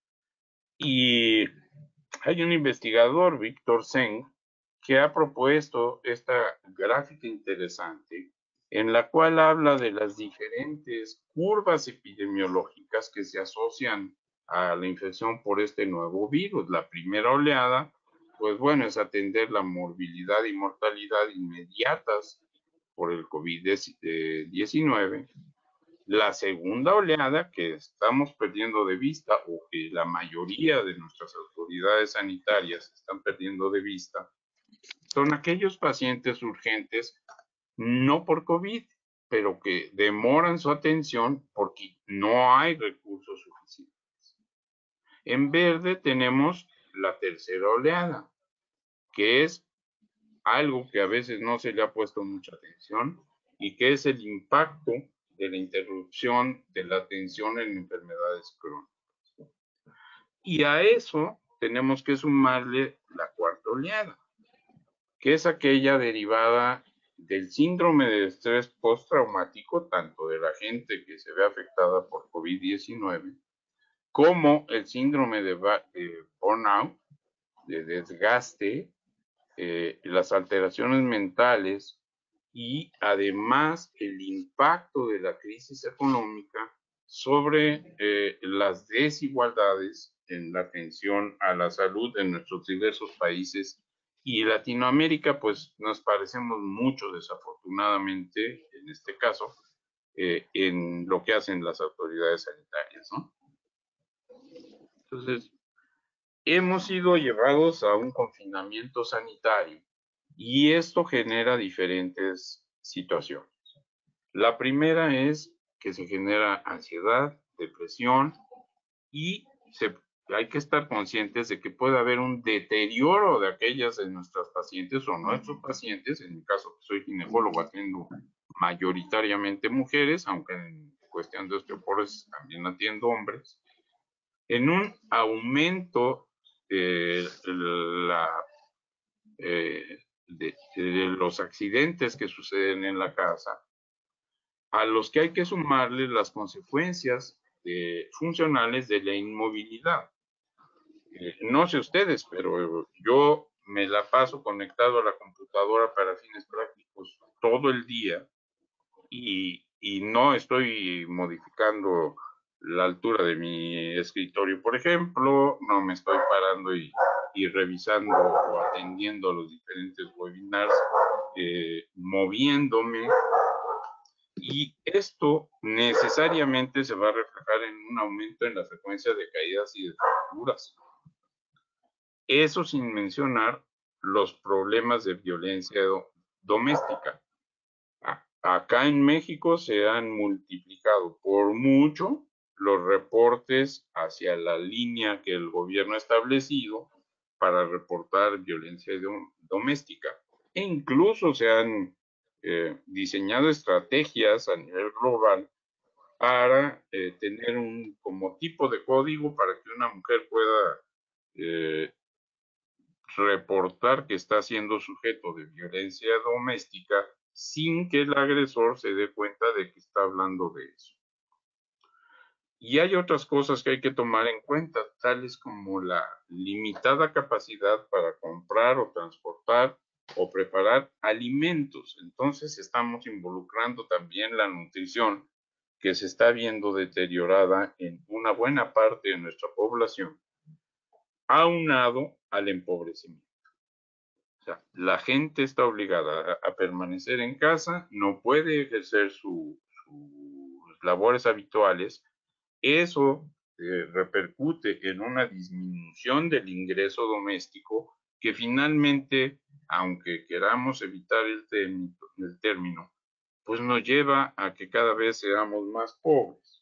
Y hay un investigador, Víctor Zeng, que ha propuesto esta gráfica interesante en la cual habla de las diferentes curvas epidemiológicas que se asocian a la infección por este nuevo virus. La primera oleada, pues bueno, es atender la morbilidad y mortalidad inmediatas por el COVID-19. La segunda oleada que estamos perdiendo de vista o que la mayoría de nuestras autoridades sanitarias están perdiendo de vista son aquellos pacientes urgentes no por COVID, pero que demoran su atención porque no hay recursos suficientes. En verde tenemos la tercera oleada, que es algo que a veces no se le ha puesto mucha atención y que es el impacto de la interrupción de la atención en enfermedades crónicas. Y a eso tenemos que sumarle la cuarta oleada, que es aquella derivada del síndrome de estrés postraumático, tanto de la gente que se ve afectada por COVID-19, como el síndrome de burnout, de desgaste, las alteraciones mentales y además el impacto de la crisis económica sobre las desigualdades en la atención a la salud en nuestros diversos países. Y Latinoamérica, pues nos parecemos mucho, desafortunadamente, en este caso, en lo que hacen las autoridades sanitarias, ¿no? Entonces, hemos sido llevados a un confinamiento sanitario y esto genera diferentes situaciones. La primera es que se genera ansiedad, depresión y hay que estar conscientes de que puede haber un deterioro de aquellas de nuestras pacientes o nuestros pacientes. En mi caso, soy ginecólogo, atiendo mayoritariamente mujeres, aunque en cuestión de osteoporosis también atiendo hombres, en un aumento de los accidentes que suceden en la casa, a los que hay que sumarle las consecuencias funcionales de la inmovilidad. No sé ustedes, pero yo me la paso conectado a la computadora para fines prácticos todo el día y no estoy modificando la altura de mi escritorio, por ejemplo, no me estoy parando y revisando o atendiendo los diferentes webinars, moviéndome, y esto necesariamente se va a reflejar en un aumento en la frecuencia de caídas y de fracturas. Eso sin mencionar los problemas de violencia doméstica. Acá en México se han multiplicado por mucho los reportes hacia la línea que el gobierno ha establecido para reportar violencia doméstica. E incluso se han diseñado estrategias a nivel global para tener un como tipo de código para que una mujer pueda reportar que está siendo sujeto de violencia doméstica sin que el agresor se dé cuenta de que está hablando de eso. Y hay otras cosas que hay que tomar en cuenta, tales como la limitada capacidad para comprar o transportar o preparar alimentos. Entonces estamos involucrando también la nutrición, que se está viendo deteriorada en una buena parte de nuestra población, aunado al empobrecimiento. O sea, la gente está obligada a permanecer en casa, no puede ejercer sus labores habituales. Eso repercute en una disminución del ingreso doméstico que finalmente, aunque queramos evitar el término, pues nos lleva a que cada vez seamos más pobres.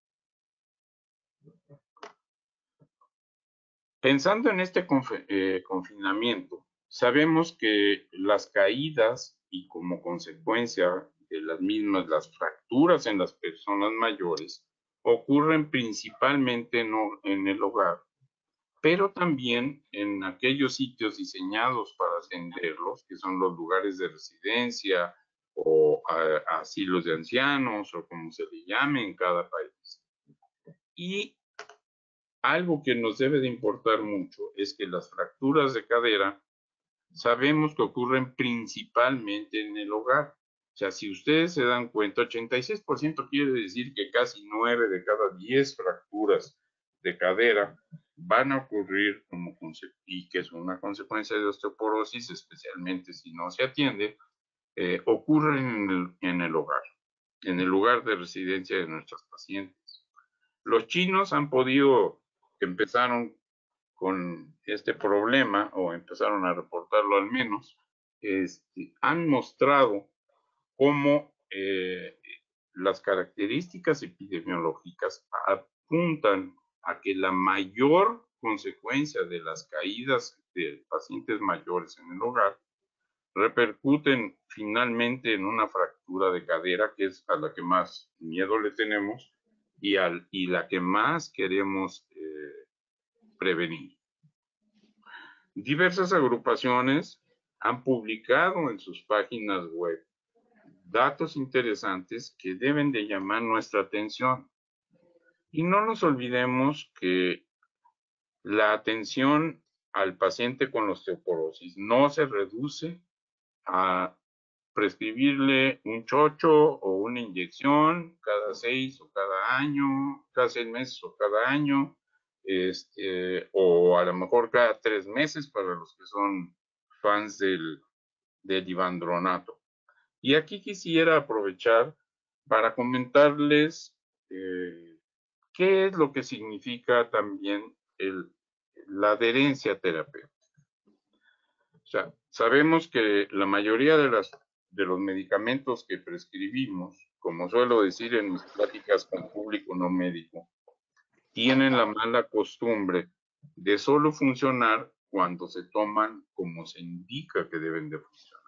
Pensando en este confinamiento, sabemos que las caídas y como consecuencia de las mismas, las fracturas en las personas mayores ocurren principalmente en el hogar, pero también en aquellos sitios diseñados para atenderlos, que son los lugares de residencia o asilos de ancianos o como se le llame en cada país. Y algo que nos debe de importar mucho es que las fracturas de cadera sabemos que ocurren principalmente en el hogar. O sea, si ustedes se dan cuenta, 86% quiere decir que casi 9 de cada 10 fracturas de cadera van a ocurrir y que es una consecuencia de osteoporosis, especialmente si no se atiende, ocurren en el hogar, en el lugar de residencia de nuestros pacientes. Los chinos empezaron con este problema, o empezaron a reportarlo al menos, han mostrado cómo las características epidemiológicas apuntan a que la mayor consecuencia de las caídas de pacientes mayores en el hogar repercuten finalmente en una fractura de cadera, que es a la que más miedo le tenemos y la que más queremos prevenir. Diversas agrupaciones han publicado en sus páginas web datos interesantes que deben de llamar nuestra atención. Y no nos olvidemos que la atención al paciente con osteoporosis no se reduce a prescribirle un chocho o una inyección cada 6 o cada año, cada 6 meses o cada año, o a lo mejor cada 3 meses para los que son fans del ivandronato. Y aquí quisiera aprovechar para comentarles qué es lo que significa también la adherencia terapéutica. O sea, sabemos que la mayoría de los medicamentos que prescribimos, como suelo decir en mis pláticas con público no médico, tienen la mala costumbre de solo funcionar cuando se toman como se indica que deben de funcionar.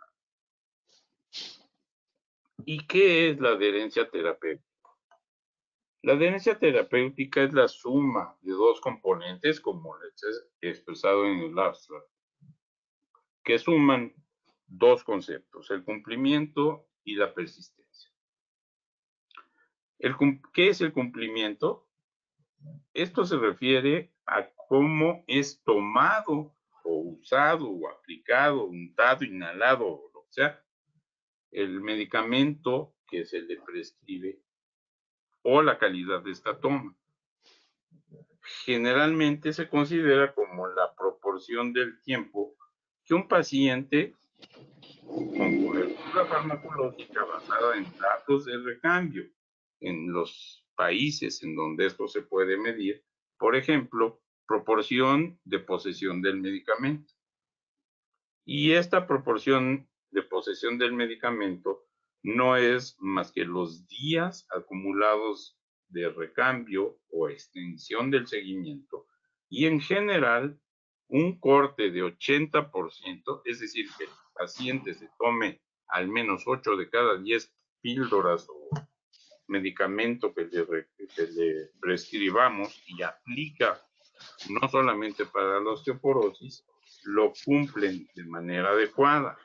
¿Y qué es la adherencia terapéutica? La adherencia terapéutica es la suma de dos componentes, como les he expresado en el abstract, que suman dos conceptos, el cumplimiento y la persistencia. ¿Qué es el cumplimiento? Esto se refiere a cómo es tomado o usado o aplicado, untado, inhalado o lo que sea, el medicamento que se le prescribe o la calidad de esta toma. Generalmente se considera como la proporción del tiempo que un paciente con cobertura farmacológica basada en datos de recambio en los países en donde esto se puede medir, por ejemplo, proporción de posesión del medicamento. Y esta proporción de posesión del medicamento no es más que los días acumulados de recambio o extensión del seguimiento y en general un corte de 80%, es decir, que el paciente se tome al menos 8 de cada 10 píldoras o medicamento que le prescribamos y aplica no solamente para la osteoporosis, lo cumplen de manera adecuada.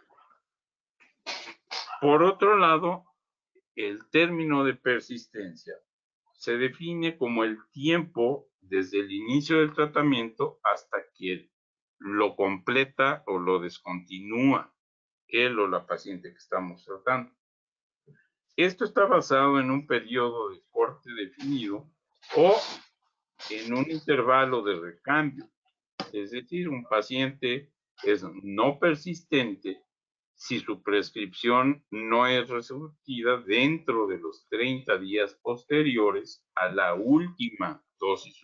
Por otro lado, el término de persistencia se define como el tiempo desde el inicio del tratamiento hasta que lo completa o lo descontinúa él o la paciente que estamos tratando. Esto está basado en un periodo de corte definido o en un intervalo de recambio. Es decir, un paciente es no persistente si su prescripción no es resurtida dentro de los 30 días posteriores a la última dosis.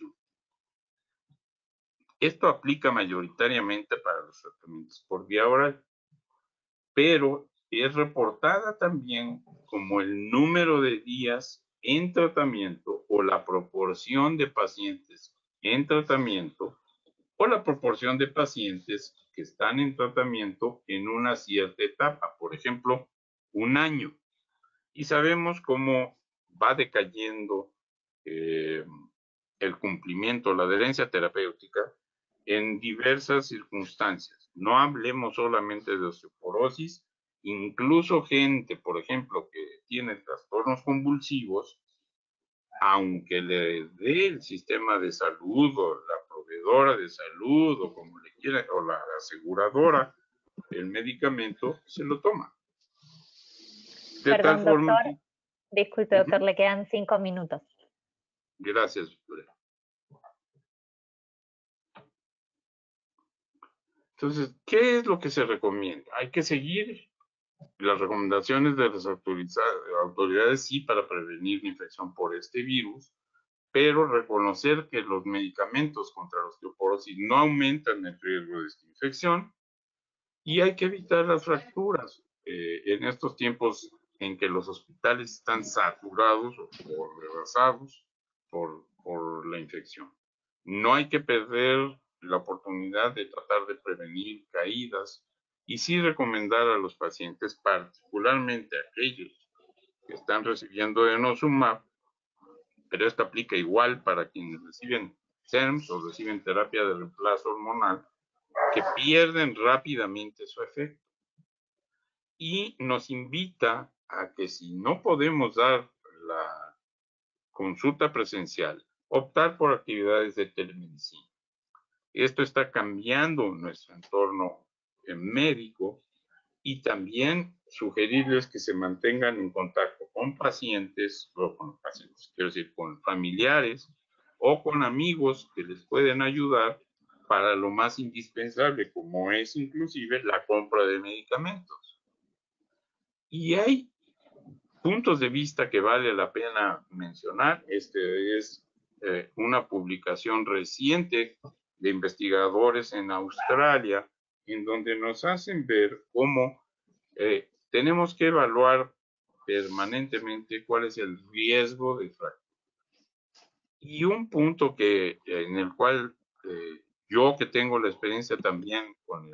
Esto aplica mayoritariamente para los tratamientos por vía oral, pero es reportada también como el número de días en tratamiento o la proporción de pacientes en tratamiento o la proporción de pacientes que están en tratamiento en una cierta etapa, por ejemplo, un año. Y sabemos cómo va decayendo el cumplimiento, la adherencia terapéutica en diversas circunstancias. No hablemos solamente de osteoporosis, incluso gente, por ejemplo, que tiene trastornos convulsivos, aunque le dé el sistema de salud o la proveedora de salud o como le quiera, o la aseguradora, el medicamento se lo toma. De Perdón, tal forma, doctor. Disculpe, doctor, le quedan 5 minutos. Gracias, doctora. Entonces, ¿qué es lo que se recomienda? Hay que seguir las recomendaciones de las autoridades, sí, para prevenir la infección por este virus, pero reconocer que los medicamentos contra la osteoporosis no aumentan el riesgo de esta infección y hay que evitar las fracturas. En estos tiempos en que los hospitales están saturados o rebasados por la infección. No hay que perder la oportunidad de tratar de prevenir caídas y sí recomendar a los pacientes, particularmente aquellos que están recibiendo denosumab, pero esto aplica igual para quienes reciben SERMs o reciben terapia de reemplazo hormonal, que pierden rápidamente su efecto. Y nos invita a que si no podemos dar la consulta presencial, optar por actividades de telemedicina. Esto está cambiando nuestro entorno médico y también sugerirles que se mantengan en contacto con pacientes, o con pacientes, quiero decir, con familiares o con amigos que les pueden ayudar para lo más indispensable, como es inclusive la compra de medicamentos. Y hay puntos de vista que vale la pena mencionar. Este es una publicación reciente de investigadores en Australia, en donde nos hacen ver cómo tenemos que evaluar permanentemente cuál es el riesgo de fractura. Y un punto en el cual yo que tengo la experiencia también con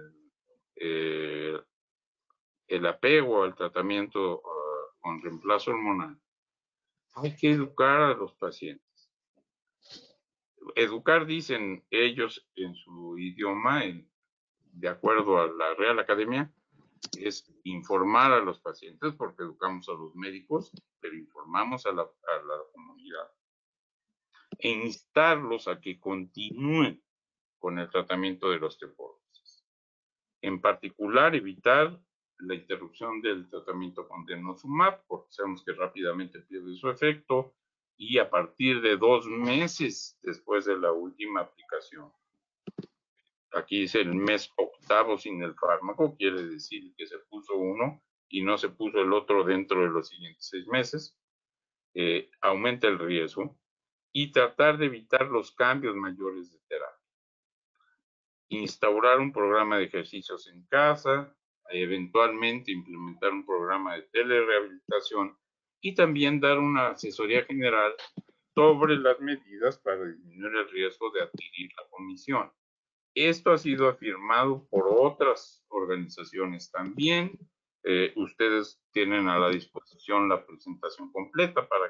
el apego al tratamiento con reemplazo hormonal, hay que educar a los pacientes. Educar, dicen ellos en su idioma, de acuerdo a la Real Academia, es informar a los pacientes, porque educamos a los médicos, pero informamos a la comunidad. E instarlos a que continúen con el tratamiento de la osteoporosis. En particular, evitar la interrupción del tratamiento con denosumab, porque sabemos que rápidamente pierde su efecto, y a partir de 2 meses después de la última aplicación. Aquí dice el mes 8º sin el fármaco, quiere decir que se puso uno y no se puso el otro dentro de los siguientes 6 meses. Aumenta el riesgo y tratar de evitar los cambios mayores de terapia. Instaurar un programa de ejercicios en casa, eventualmente implementar un programa de telerehabilitación y también dar una asesoría general sobre las medidas para disminuir el riesgo de adquirir la condición. Esto ha sido afirmado por otras organizaciones también. Ustedes tienen a la disposición la presentación completa para que la puedan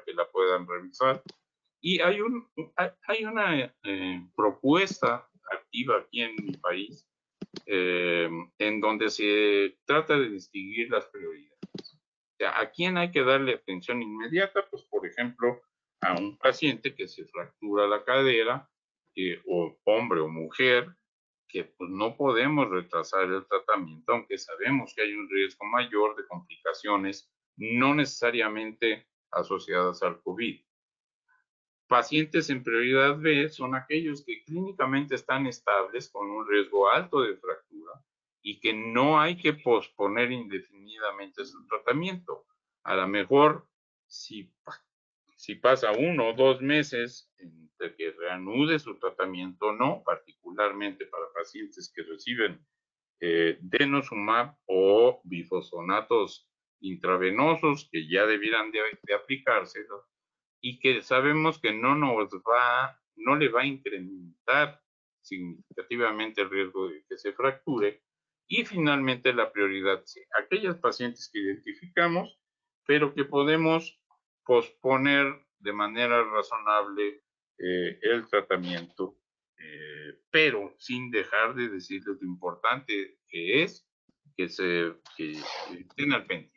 puedan revisar. Y hay una propuesta activa aquí en mi país en donde se trata de distinguir las prioridades. O sea, ¿a quién hay que darle atención inmediata? Pues, por ejemplo, a un paciente que se fractura la cadera, o hombre o mujer, que pues no podemos retrasar el tratamiento, aunque sabemos que hay un riesgo mayor de complicaciones no necesariamente asociadas al COVID. Pacientes en prioridad B son aquellos que clínicamente están estables con un riesgo alto de fractura y que no hay que posponer indefinidamente su tratamiento. A lo mejor, si pasa 1 o 2 meses entre que reanude su tratamiento, no, particularmente para pacientes que reciben denosumab o bifosfonatos intravenosos que ya debieran de aplicárselo, y que sabemos que no le va a incrementar significativamente el riesgo de que se fracture. Y finalmente la prioridad C, aquellas pacientes que identificamos, pero que podemos posponer de manera razonable el tratamiento, pero sin dejar de decirles lo importante que es que estén al pendiente.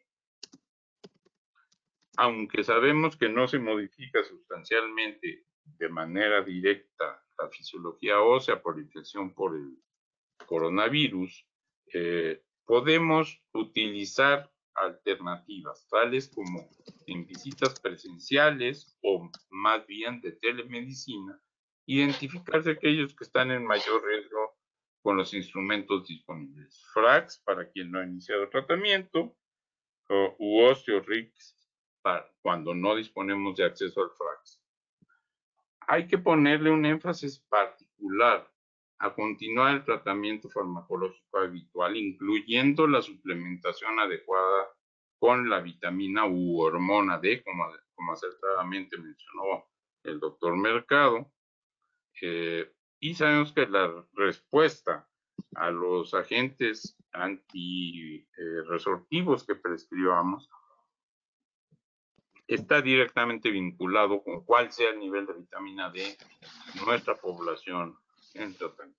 Aunque sabemos que no se modifica sustancialmente de manera directa la fisiología ósea por infección por el coronavirus, podemos utilizar alternativas, tales como en visitas presenciales o más bien de telemedicina, identificarse aquellos que están en mayor riesgo con los instrumentos disponibles. FRAX para quien no ha iniciado tratamiento, u OsteoRx cuando no disponemos de acceso al FRAX. Hay que ponerle un énfasis particular a continuar el tratamiento farmacológico habitual, incluyendo la suplementación adecuada con la vitamina u hormona D, como acertadamente mencionó el doctor Mercado. Y sabemos que la respuesta a los agentes antirresortivos que prescribamos está directamente vinculado con cuál sea el nivel de vitamina D en nuestra población en tratamiento.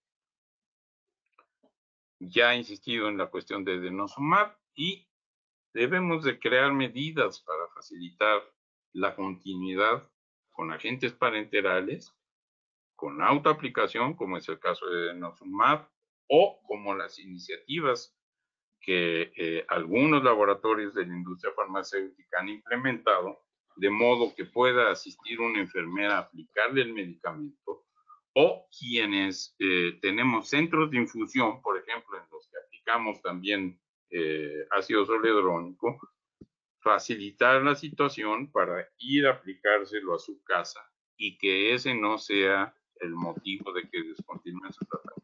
Ya he insistido en la cuestión de denosumab y debemos de crear medidas para facilitar la continuidad con agentes parenterales, con autoaplicación, como es el caso de denosumab, o como las iniciativas que algunos laboratorios de la industria farmacéutica han implementado, de modo que pueda asistir una enfermera a aplicarle el medicamento, o quienes tenemos centros de infusión, por ejemplo, en los que aplicamos también ácido zoledrónico, facilitar la situación para ir a aplicárselo a su casa y que ese no sea el motivo de que descontinúen su tratamiento.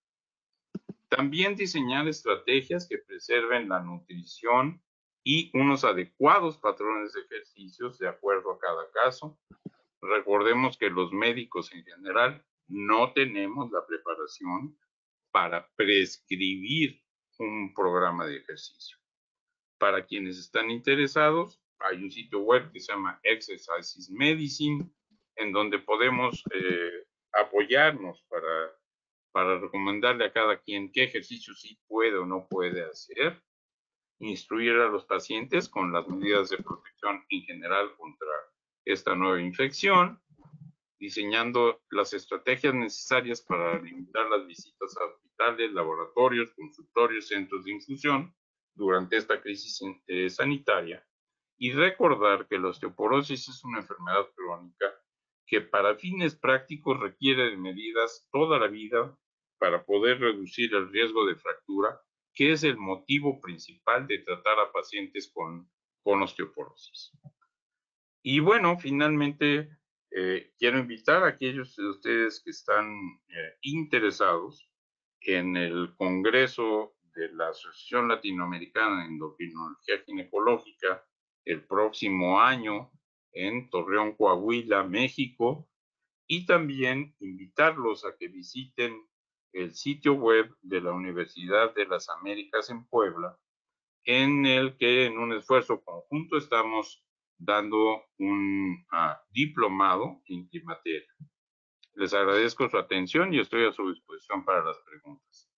También diseñar estrategias que preserven la nutrición y unos adecuados patrones de ejercicios de acuerdo a cada caso. Recordemos que los médicos en general no tenemos la preparación para prescribir un programa de ejercicio. Para quienes están interesados, hay un sitio web que se llama Exercises Medicine, en donde podemos apoyarnos para recomendarle a cada quien qué ejercicio sí puede o no puede hacer, instruir a los pacientes con las medidas de protección en general contra esta nueva infección, diseñando las estrategias necesarias para limitar las visitas a hospitales, laboratorios, consultorios, centros de infusión durante esta crisis sanitaria, y recordar que la osteoporosis es una enfermedad crónica que para fines prácticos requiere de medidas toda la vida para poder reducir el riesgo de fractura, que es el motivo principal de tratar a pacientes con osteoporosis. Y bueno, finalmente quiero invitar a aquellos de ustedes que están interesados en el Congreso de la Asociación Latinoamericana de Endocrinología Ginecológica el próximo año en Torreón, Coahuila, México, y también invitarlos a que visiten el sitio web de la Universidad de las Américas en Puebla, en el que en un esfuerzo conjunto estamos dando un diplomado en climateria. Les agradezco su atención y estoy a su disposición para las preguntas.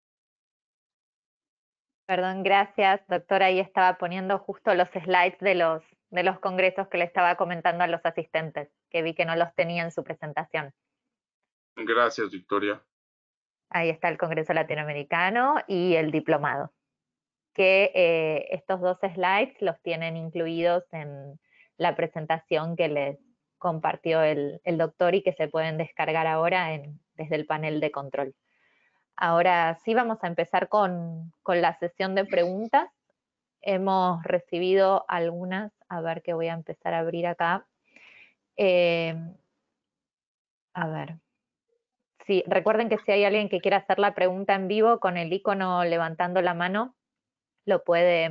Perdón, gracias, doctora. Ahí estaba poniendo justo los slides de los congresos que le estaba comentando a los asistentes, que vi que no los tenía en su presentación. Gracias, Victoria. Ahí está el Congreso Latinoamericano y el diplomado, que estos dos slides los tienen incluidos en la presentación que les compartió el doctor y que se pueden descargar ahora desde el panel de control. Ahora sí vamos a empezar con la sesión de preguntas. Hemos recibido algunas, a ver que voy a empezar a abrir acá. A ver. Sí, recuerden que si hay alguien que quiera hacer la pregunta en vivo con el icono levantando la mano, lo puede,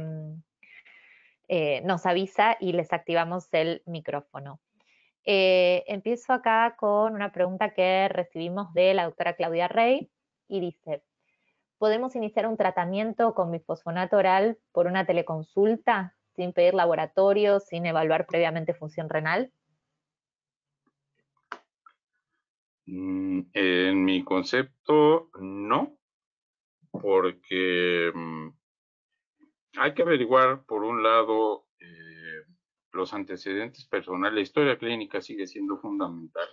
nos avisa y les activamos el micrófono. Empiezo acá con una pregunta que recibimos de la doctora Claudia Rey y dice, ¿podemos iniciar un tratamiento con bifosfonato oral por una teleconsulta sin pedir laboratorio, sin evaluar previamente función renal? En mi concepto, no, porque hay que averiguar, por un lado, los antecedentes personales. La historia clínica sigue siendo fundamental.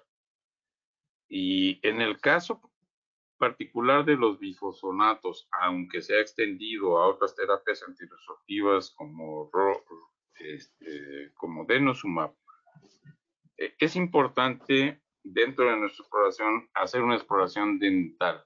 Y en el caso particular de los bifosfonatos, aunque se ha extendido a otras terapias antirresortivas como denosumab, es importante dentro de nuestra exploración hacer una exploración dental,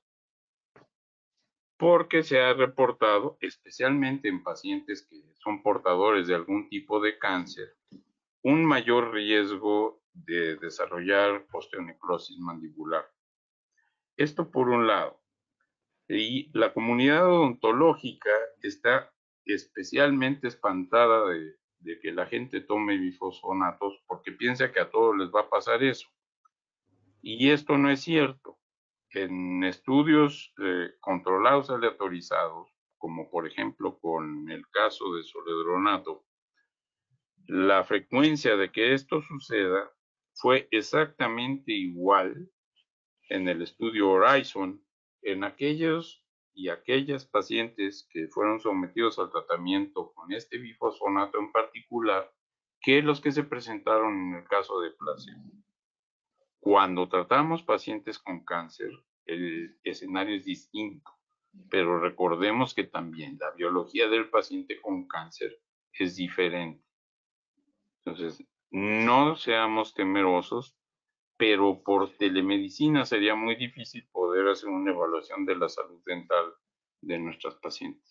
porque se ha reportado, especialmente en pacientes que son portadores de algún tipo de cáncer, un mayor riesgo de desarrollar osteonecrosis mandibular. Esto por un lado. Y la comunidad odontológica está especialmente espantada de que la gente tome bifosfonatos porque piensa que a todos les va a pasar eso. Y esto no es cierto. En estudios controlados aleatorizados, como por ejemplo con el caso de zoledronato, la frecuencia de que esto suceda fue exactamente igual en el estudio Horizon en aquellos y aquellas pacientes que fueron sometidos al tratamiento con este bifosfonato en particular que los que se presentaron en el caso de placebo. Cuando tratamos pacientes con cáncer, el escenario es distinto, pero recordemos que también la biología del paciente con cáncer es diferente. Entonces, no seamos temerosos, pero por telemedicina sería muy difícil poder hacer una evaluación de la salud dental de nuestras pacientes.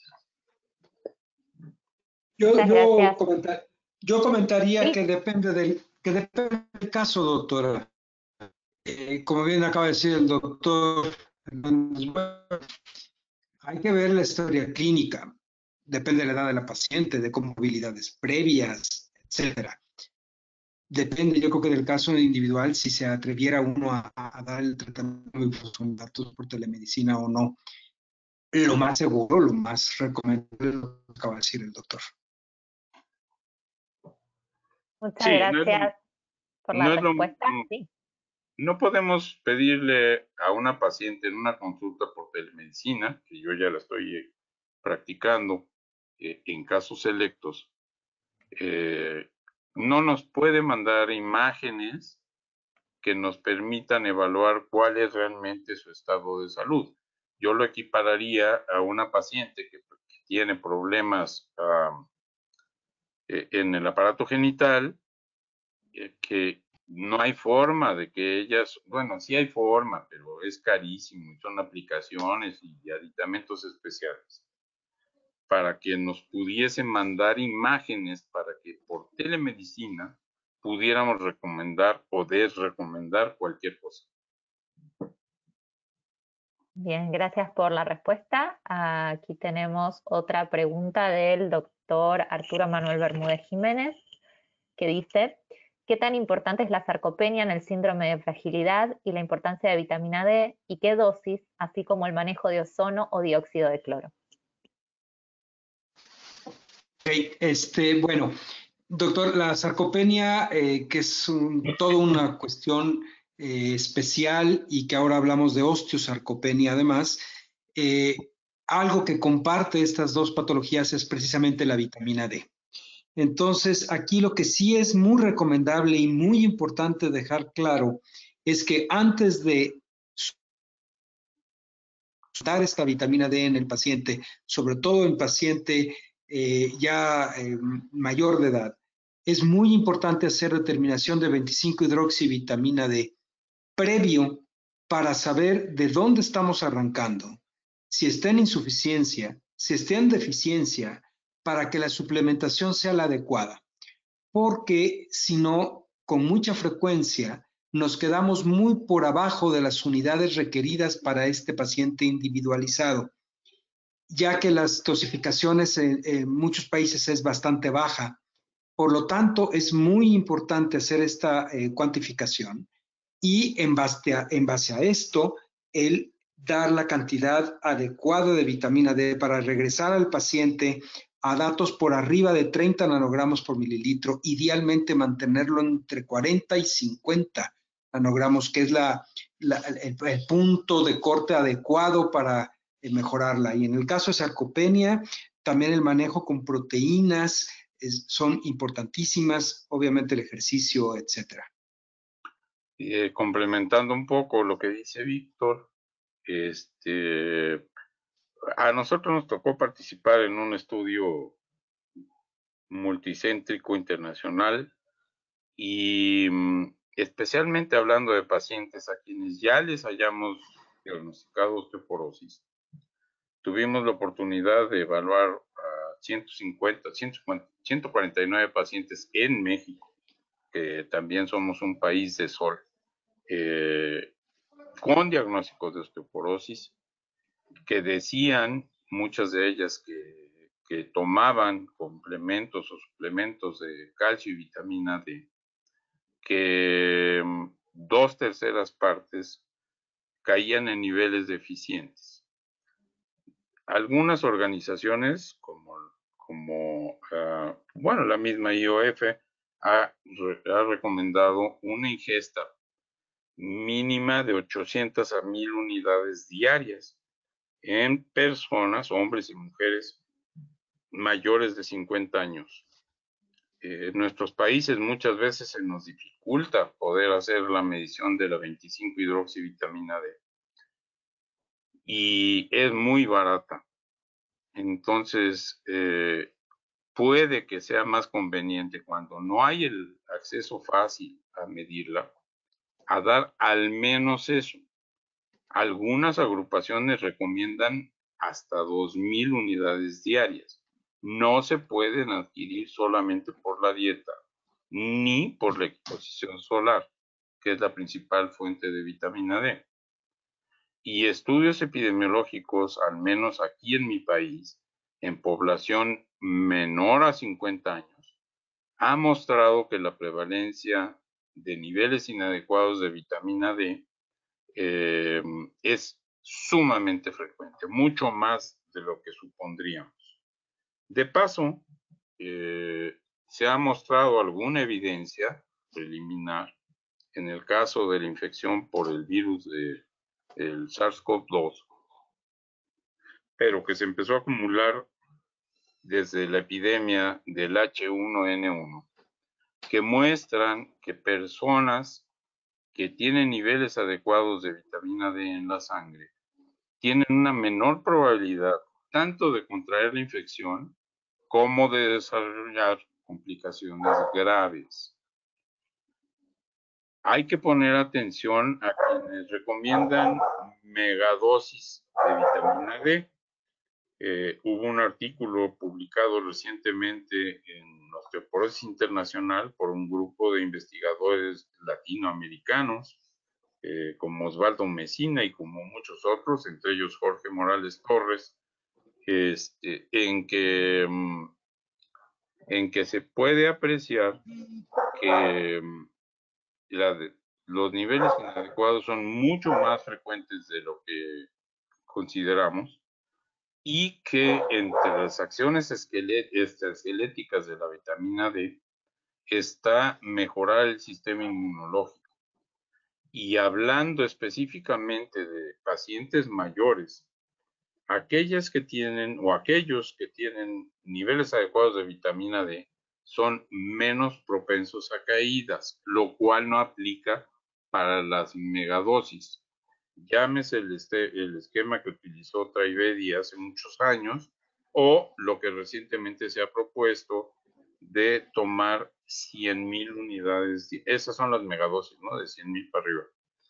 Yo comentaría ¿Sí? que depende del caso, doctora. Como bien acaba de decir el doctor, hay que ver la historia clínica. Depende de la edad de la paciente, de comorbilidades previas, etcétera. Depende, yo creo que del caso individual, si se atreviera uno a dar el tratamiento de bifosfonatos por telemedicina o no. Lo más seguro, lo más recomendable es lo que acaba de decir el doctor. Muchas gracias por la respuesta. Sí. No podemos pedirle a una paciente en una consulta por telemedicina, que yo ya la estoy practicando en casos selectos, no nos puede mandar imágenes que nos permitan evaluar cuál es realmente su estado de salud. Yo lo equipararía a una paciente que tiene problemas en el aparato genital, que no hay forma de que ellas, bueno, sí hay forma, pero es carísimo y son aplicaciones y aditamentos especiales, para que nos pudiesen mandar imágenes para que por telemedicina pudiéramos recomendar o desrecomendar cualquier cosa. Bien, gracias por la respuesta. Aquí tenemos otra pregunta del doctor Arturo Manuel Bermúdez Jiménez, que dice, ¿qué tan importante es la sarcopenia en el síndrome de fragilidad y la importancia de vitamina D y qué dosis, así como el manejo de ozono o dióxido de cloro? Okay, bueno, Doctor, la sarcopenia, que es toda una cuestión especial y que ahora hablamos de osteosarcopenia además, algo que comparte estas dos patologías es precisamente la vitamina D. Entonces, aquí lo que sí es muy recomendable y muy importante dejar claro es que antes de dar esta vitamina D en el paciente, sobre todo en paciente mayor de edad, es muy importante hacer determinación de 25-hidroxivitamina D previo para saber de dónde estamos arrancando, si está en insuficiencia, si está en deficiencia, para que la suplementación sea la adecuada. Porque si no, con mucha frecuencia, nos quedamos muy por abajo de las unidades requeridas para este paciente individualizado, ya que las dosificaciones en muchos países es bastante baja. Por lo tanto, es muy importante hacer esta cuantificación y en base a esto, el dar la cantidad adecuada de vitamina D para regresar al paciente a datos por arriba de 30 nanogramos por mililitro, idealmente mantenerlo entre 40 y 50 nanogramos, que es el punto de corte adecuado para mejorarla. Y en el caso de sarcopenia, también el manejo con proteínas son importantísimas, obviamente el ejercicio, etcétera. Complementando un poco lo que dice Víctor, a nosotros nos tocó participar en un estudio multicéntrico internacional y especialmente hablando de pacientes a quienes ya les hayamos diagnosticado osteoporosis. Tuvimos la oportunidad de evaluar a 149 pacientes en México, que también somos un país de sol, con diagnósticos de osteoporosis, que decían, muchas de ellas, que tomaban complementos o suplementos de calcio y vitamina D, que 2/3 partes caían en niveles deficientes. Algunas organizaciones, como la misma IOF, ha recomendado una ingesta mínima de 800 a 1000 unidades diarias en personas, hombres y mujeres, mayores de 50 años. En nuestros países muchas veces se nos dificulta poder hacer la medición de la 25-hidroxivitamina D y es muy barata. Entonces, puede que sea más conveniente cuando no hay el acceso fácil a medirla, a dar al menos eso. Algunas agrupaciones recomiendan hasta 2000 unidades diarias. No se pueden adquirir solamente por la dieta ni por la exposición solar, que es la principal fuente de vitamina D. Y estudios epidemiológicos, al menos aquí en mi país, en población menor a 50 años, ha mostrado que la prevalencia de niveles inadecuados de vitamina D es sumamente frecuente, mucho más de lo que supondríamos. De paso, se ha mostrado alguna evidencia preliminar en el caso de la infección por el virus del SARS-CoV-2, pero que se empezó a acumular desde la epidemia del H1N1, que muestran que personas que tienen niveles adecuados de vitamina D en la sangre tienen una menor probabilidad tanto de contraer la infección como de desarrollar complicaciones graves. Hay que poner atención a quienes recomiendan megadosis de vitamina D. Hubo un artículo publicado recientemente en Osteoporosis Internacional por un grupo de investigadores latinoamericanos, como Osvaldo Mesina y como muchos otros, entre ellos Jorge Morales Torres, en que se puede apreciar que los niveles inadecuados son mucho más frecuentes de lo que consideramos y que entre las acciones extraesqueléticas de la vitamina D está mejorar el sistema inmunológico. Y hablando específicamente de pacientes mayores, aquellas que tienen o aquellos que tienen niveles adecuados de vitamina D son menos propensos a caídas, lo cual no aplica para las megadosis. Llámese el esquema que utilizó Traivedi hace muchos años o lo que recientemente se ha propuesto de tomar 100,000 unidades, esas son las megadosis, ¿no? De 100,000 para arriba.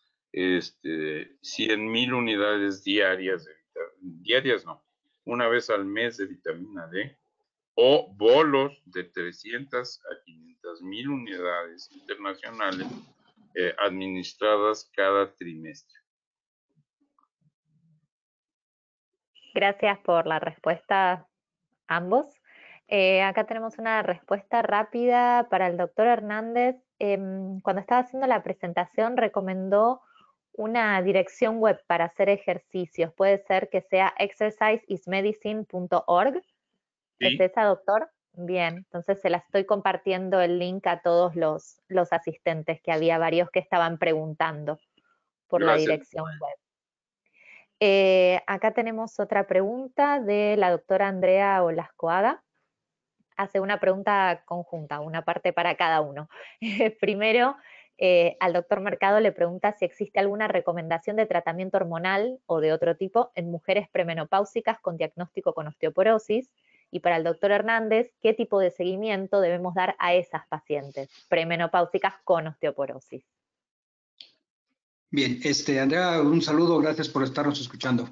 100,000 unidades diarias, diarias no, una vez al mes de vitamina D, o bolos de 300 a 500,000 unidades internacionales administradas cada trimestre. Gracias por la respuesta, ambos. Acá tenemos una respuesta rápida para el doctor Hernández. Cuando estaba haciendo la presentación recomendó una dirección web para hacer ejercicios. Puede ser que sea exerciseismedicine.org. ¿Sí? ¿Es esa, doctor? Bien, entonces se la estoy compartiendo el link a todos los asistentes, que había varios que estaban preguntando por Gracias. la dirección web. Acá tenemos otra pregunta de la doctora Andrea Olascoaga. Hace una pregunta conjunta, una parte para cada uno. Primero, al doctor Mercado le pregunta si existe alguna recomendación de tratamiento hormonal o de otro tipo en mujeres premenopáusicas con diagnóstico con osteoporosis. Y para el doctor Hernández, ¿qué tipo de seguimiento debemos dar a esas pacientes premenopáusicas con osteoporosis? Bien, Andrea, un saludo, gracias por estarnos escuchando.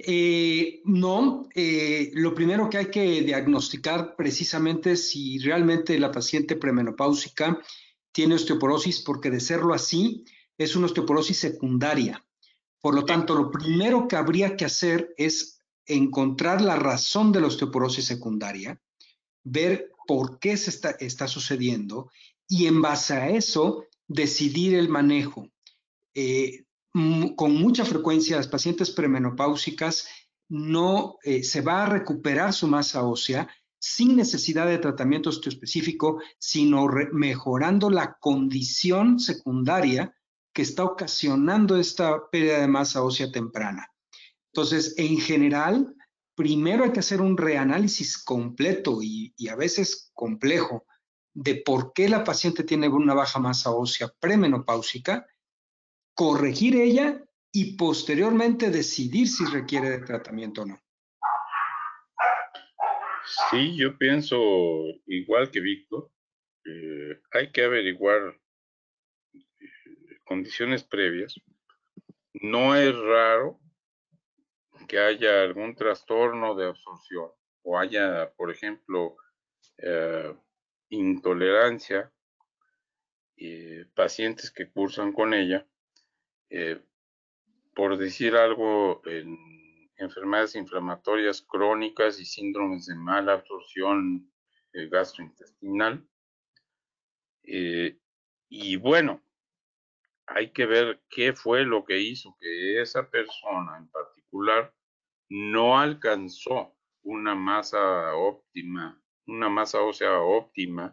Lo primero que hay que diagnosticar precisamente es si realmente la paciente premenopáusica tiene osteoporosis, porque de serlo así, es una osteoporosis secundaria. Por lo tanto, lo primero que habría que hacer es encontrar la razón de la osteoporosis secundaria, ver por qué está sucediendo y en base a eso decidir el manejo. Con mucha frecuencia las pacientes premenopáusicas no se va a recuperar su masa ósea sin necesidad de tratamiento osteoespecífico, sino mejorando la condición secundaria que está ocasionando esta pérdida de masa ósea temprana. Entonces, en general, primero hay que hacer un reanálisis completo y a veces complejo de por qué la paciente tiene una baja masa ósea premenopáusica, corregir ella y posteriormente decidir si requiere de tratamiento o no. Sí, yo pienso igual que Víctor. Hay que averiguar condiciones previas. No es raro que haya algún trastorno de absorción o haya, por ejemplo, intolerancia, pacientes que cursan con ella, por decir algo, en enfermedades inflamatorias crónicas y síndromes de mala absorción gastrointestinal. Y bueno, hay que ver qué fue lo que hizo que esa persona en particular no alcanzó una masa óptima, una masa ósea óptima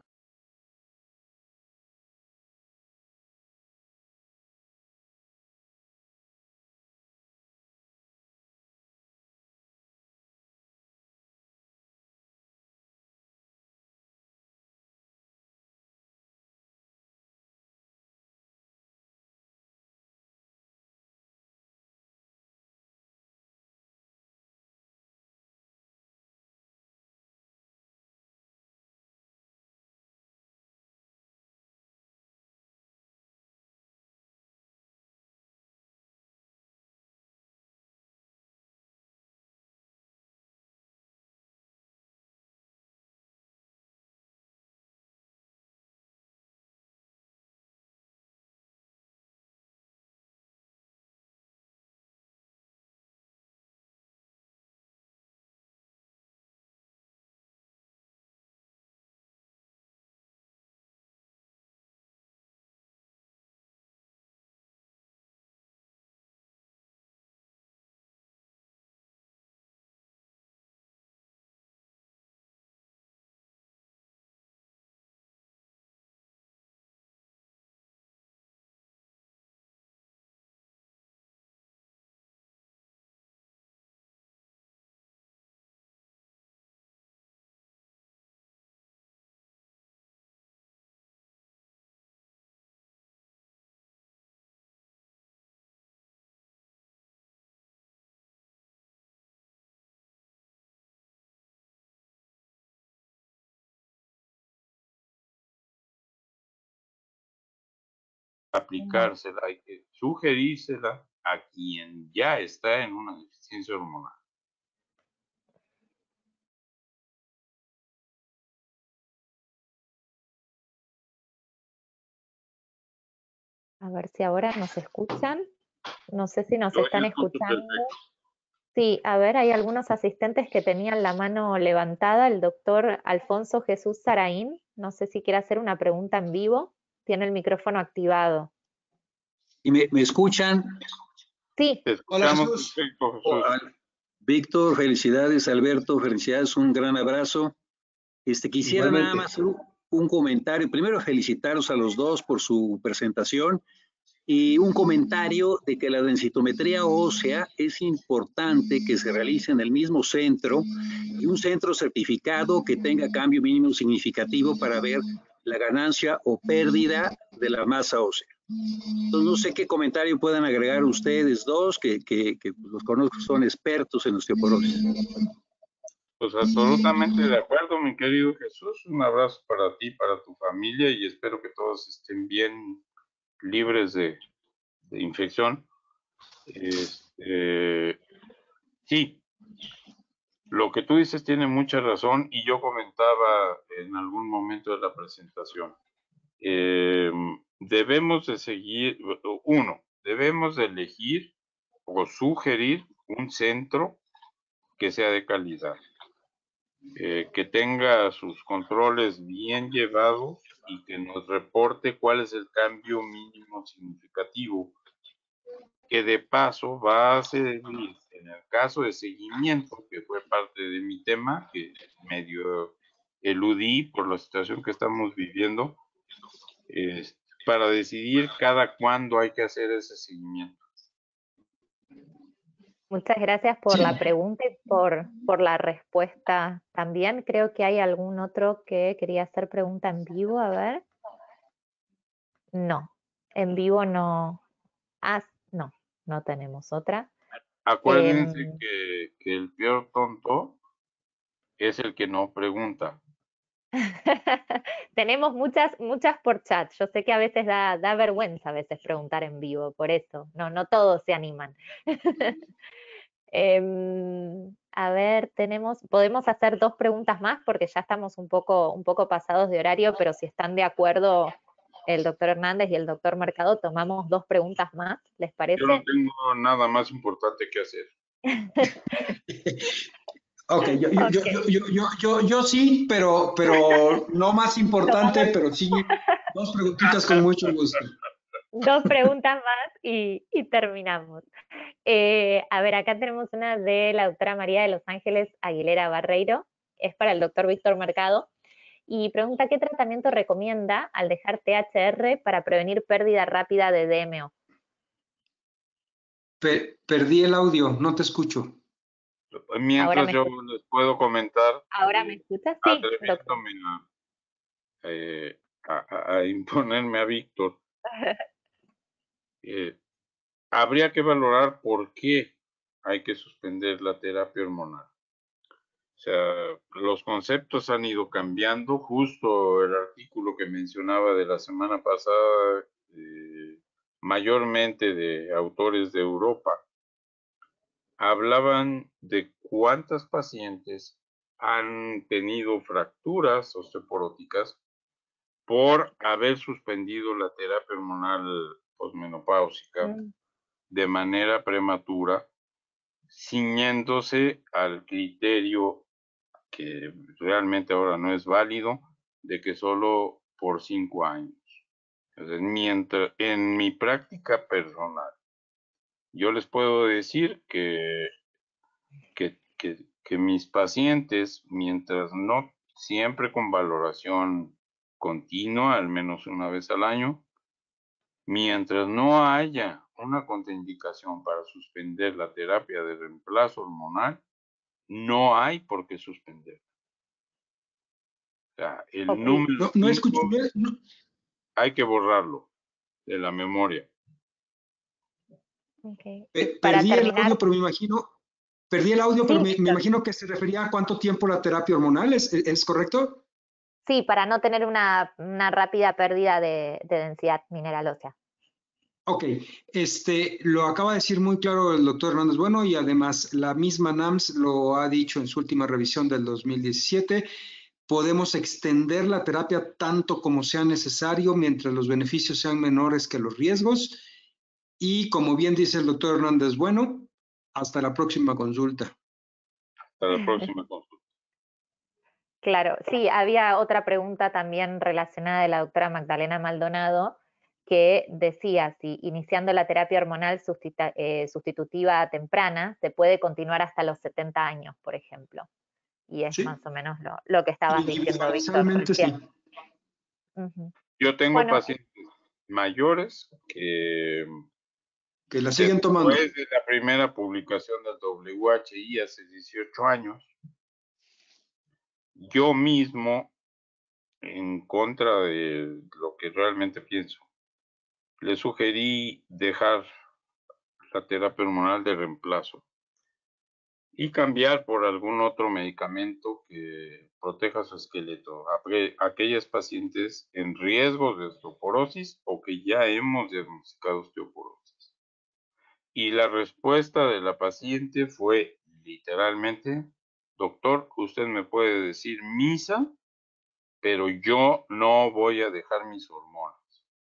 aplicársela, hay que sugerírsela a quien ya está en una deficiencia hormonal. A ver si ahora nos escuchan. No sé si nos Yo están escucho escuchando. perfecto. Sí, a ver, hay algunos asistentes que tenían la mano levantada. El doctor Alfonso Jesús Saraín, no sé si quiere hacer una pregunta en vivo. Tiene el micrófono activado. ¿Y me escuchan? Sí, Te Hola, escuchamos Jesús. perfecto, Jesús. Víctor, felicidades. Alberto, felicidades. Un gran abrazo. Quisiera nada Igualmente. más hacer un comentario. Primero, felicitaros a los dos por su presentación. Y un comentario de que la densitometría ósea es importante que se realice en el mismo centro y un centro certificado que tenga cambio mínimo significativo para ver la ganancia o pérdida de la masa ósea. Entonces, no sé qué comentario puedan agregar ustedes dos, que los conozco, son expertos en osteoporosis. Pues absolutamente de acuerdo, mi querido Jesús. Un abrazo para ti, para tu familia y espero que todos estén bien libres de infección. Sí, lo que tú dices tiene mucha razón y yo comentaba en algún momento de la presentación. Debemos de seguir, debemos de elegir o sugerir un centro que sea de calidad, que tenga sus controles bien llevados y que nos reporte cuál es el cambio mínimo significativo, que de paso va a servir en el caso de seguimiento, que fue parte de mi tema, que medio eludí por la situación que estamos viviendo, para decidir cada cuándo hay que hacer ese seguimiento. muchas gracias por la pregunta y por la respuesta también. Creo que hay algún otro que quería hacer pregunta en vivo, a ver. No, en vivo no. Ah, no tenemos otra. Acuérdense que el peor tonto es el que no pregunta. Tenemos muchas por chat. Yo sé que a veces da vergüenza a veces preguntar en vivo, por eso. No todos se animan. A ver, podemos hacer 2 preguntas más porque ya estamos un poco pasados de horario, pero si están de acuerdo el doctor Hernández y el doctor Mercado, tomamos 2 preguntas más, ¿les parece? Yo no tengo nada más importante que hacer. Ok, yo sí, pero no más importante, pero sí, 2 preguntitas con mucho gusto. 2 preguntas más y terminamos. A ver, acá tenemos una de la doctora María de Los Ángeles Aguilera Barreiro, es para el doctor Víctor Mercado, y pregunta ¿qué tratamiento recomienda al dejar THR para prevenir pérdida rápida de DMO? Perdí el audio, no te escucho. Mientras yo les puedo comentar. ¿Ahora me escuchas? Sí, doctor. Atreviéndome a imponerme a Víctor. Habría que valorar por qué hay que suspender la terapia hormonal. O sea, los conceptos han ido cambiando. Justo el artículo que mencionaba de la semana pasada, mayormente de autores de Europa, hablaban de cuántas pacientes han tenido fracturas osteoporóticas por haber suspendido la terapia hormonal posmenopáusica de manera prematura, ciñéndose al criterio que realmente ahora no es válido, de que solo por 5 años. Entonces, mientras, en mi práctica personal, yo les puedo decir que mis pacientes, mientras no siempre con valoración continua, al menos una vez al año, mientras no haya una contraindicación para suspender la terapia de reemplazo hormonal, no hay por qué suspender. O sea, el número No escucho. hay que borrarlo de la memoria. Okay. Perdí el audio, pero me imagino. Perdí el audio, pero me imagino que se refería a cuánto tiempo la terapia hormonal, ¿es correcto? Sí, para no tener una rápida pérdida de densidad mineral ósea. Ok, lo acaba de decir muy claro el doctor Hernández Bueno, y además la misma NAMS lo ha dicho en su última revisión del 2017. Podemos extender la terapia tanto como sea necesario mientras los beneficios sean menores que los riesgos. Y como bien dice el doctor Hernández Bueno, hasta la próxima consulta. Hasta la próxima consulta. Claro, sí, había otra pregunta también relacionada de la doctora Magdalena Maldonado, que decía si iniciando la terapia hormonal sustitutiva temprana se puede continuar hasta los 70 años, por ejemplo. Y es Sí, más o menos lo que estabas diciendo, Víctor, individualmente sí. recién. Ujú. Yo tengo Bueno, pacientes mayores que Que la siguen tomando. después de la primera publicación del WHI hace 18 años, yo mismo, en contra de lo que realmente pienso, le sugerí dejar la terapia hormonal de reemplazo y cambiar por algún otro medicamento que proteja su esqueleto. Aquellas pacientes en riesgo de osteoporosis o que ya hemos diagnosticado osteoporosis. Y la respuesta de la paciente fue literalmente: doctor, usted me puede decir misa, pero yo no voy a dejar mis hormonas.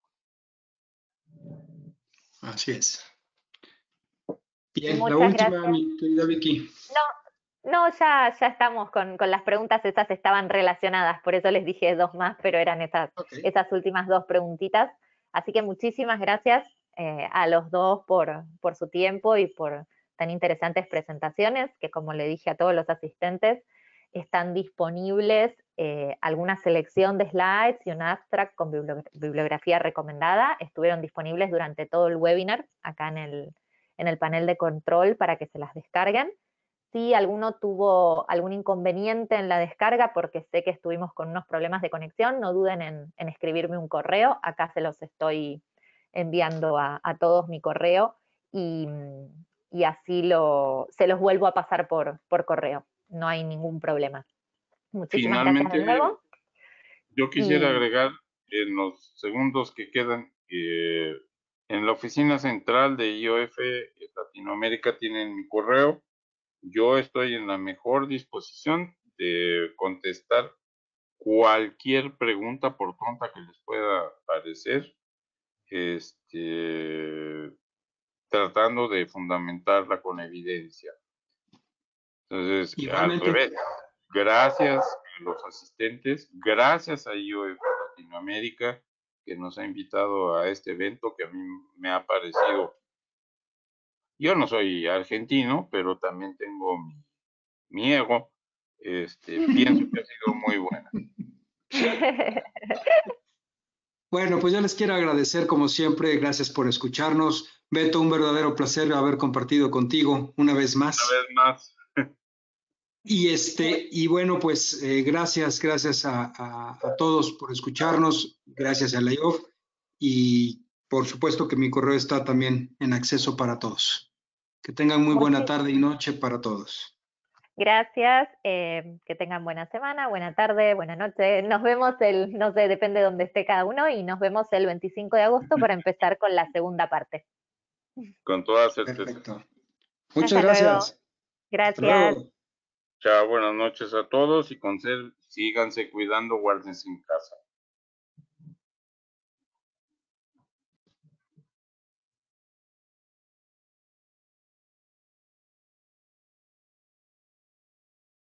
Así es. Bien, la muchas última, gracias. mi querida Vicky. No, ya estamos con las preguntas, esas estaban relacionadas, por eso les dije dos más, pero eran Ok. esas últimas dos preguntitas. Así que muchísimas gracias a los dos por su tiempo y por tan interesantes presentaciones, que como le dije a todos los asistentes, están disponibles alguna selección de slides y un abstract con bibliografía recomendada. Estuvieron disponibles durante todo el webinar acá en el panel de control para que se las descarguen. Si alguno tuvo algún inconveniente en la descarga, porque sé que estuvimos con unos problemas de conexión, no duden en escribirme un correo. Acá se los estoy enviando a todos mi correo y así se los vuelvo a pasar por correo. No hay ningún problema. Muchísimas gracias de Finalmente, nuevo. yo quisiera agregar en los segundos que quedan que en la oficina central de IOF Latinoamérica tienen mi correo. Yo estoy en la mejor disposición de contestar cualquier pregunta, por tonta que les pueda parecer, tratando de fundamentarla con evidencia. Entonces, al Igualmente. revés, gracias a los asistentes, gracias a IOF Latinoamérica, que nos ha invitado a este evento que a mí me ha parecido. Yo no soy argentino, pero también tengo mi ego. Pienso que ha sido muy buena. Bueno, pues yo les quiero agradecer como siempre, gracias por escucharnos. Beto, un verdadero placer haber compartido contigo una vez más. Una vez más. Y bueno, pues gracias a todos por escucharnos, gracias a la IOF, y por supuesto que mi correo está también en acceso para todos. Que tengan muy buena tarde y noche para todos. Gracias, que tengan buena semana, buena tarde, buena noche. Nos vemos no sé, depende de dónde esté cada uno, y nos vemos el 25 de agosto para empezar con la segunda parte. Con toda certeza. Perfecto. Muchas Hasta luego. gracias. Gracias. Hasta luego. Chao, buenas noches a todos y síganse cuidando, guárdense en casa.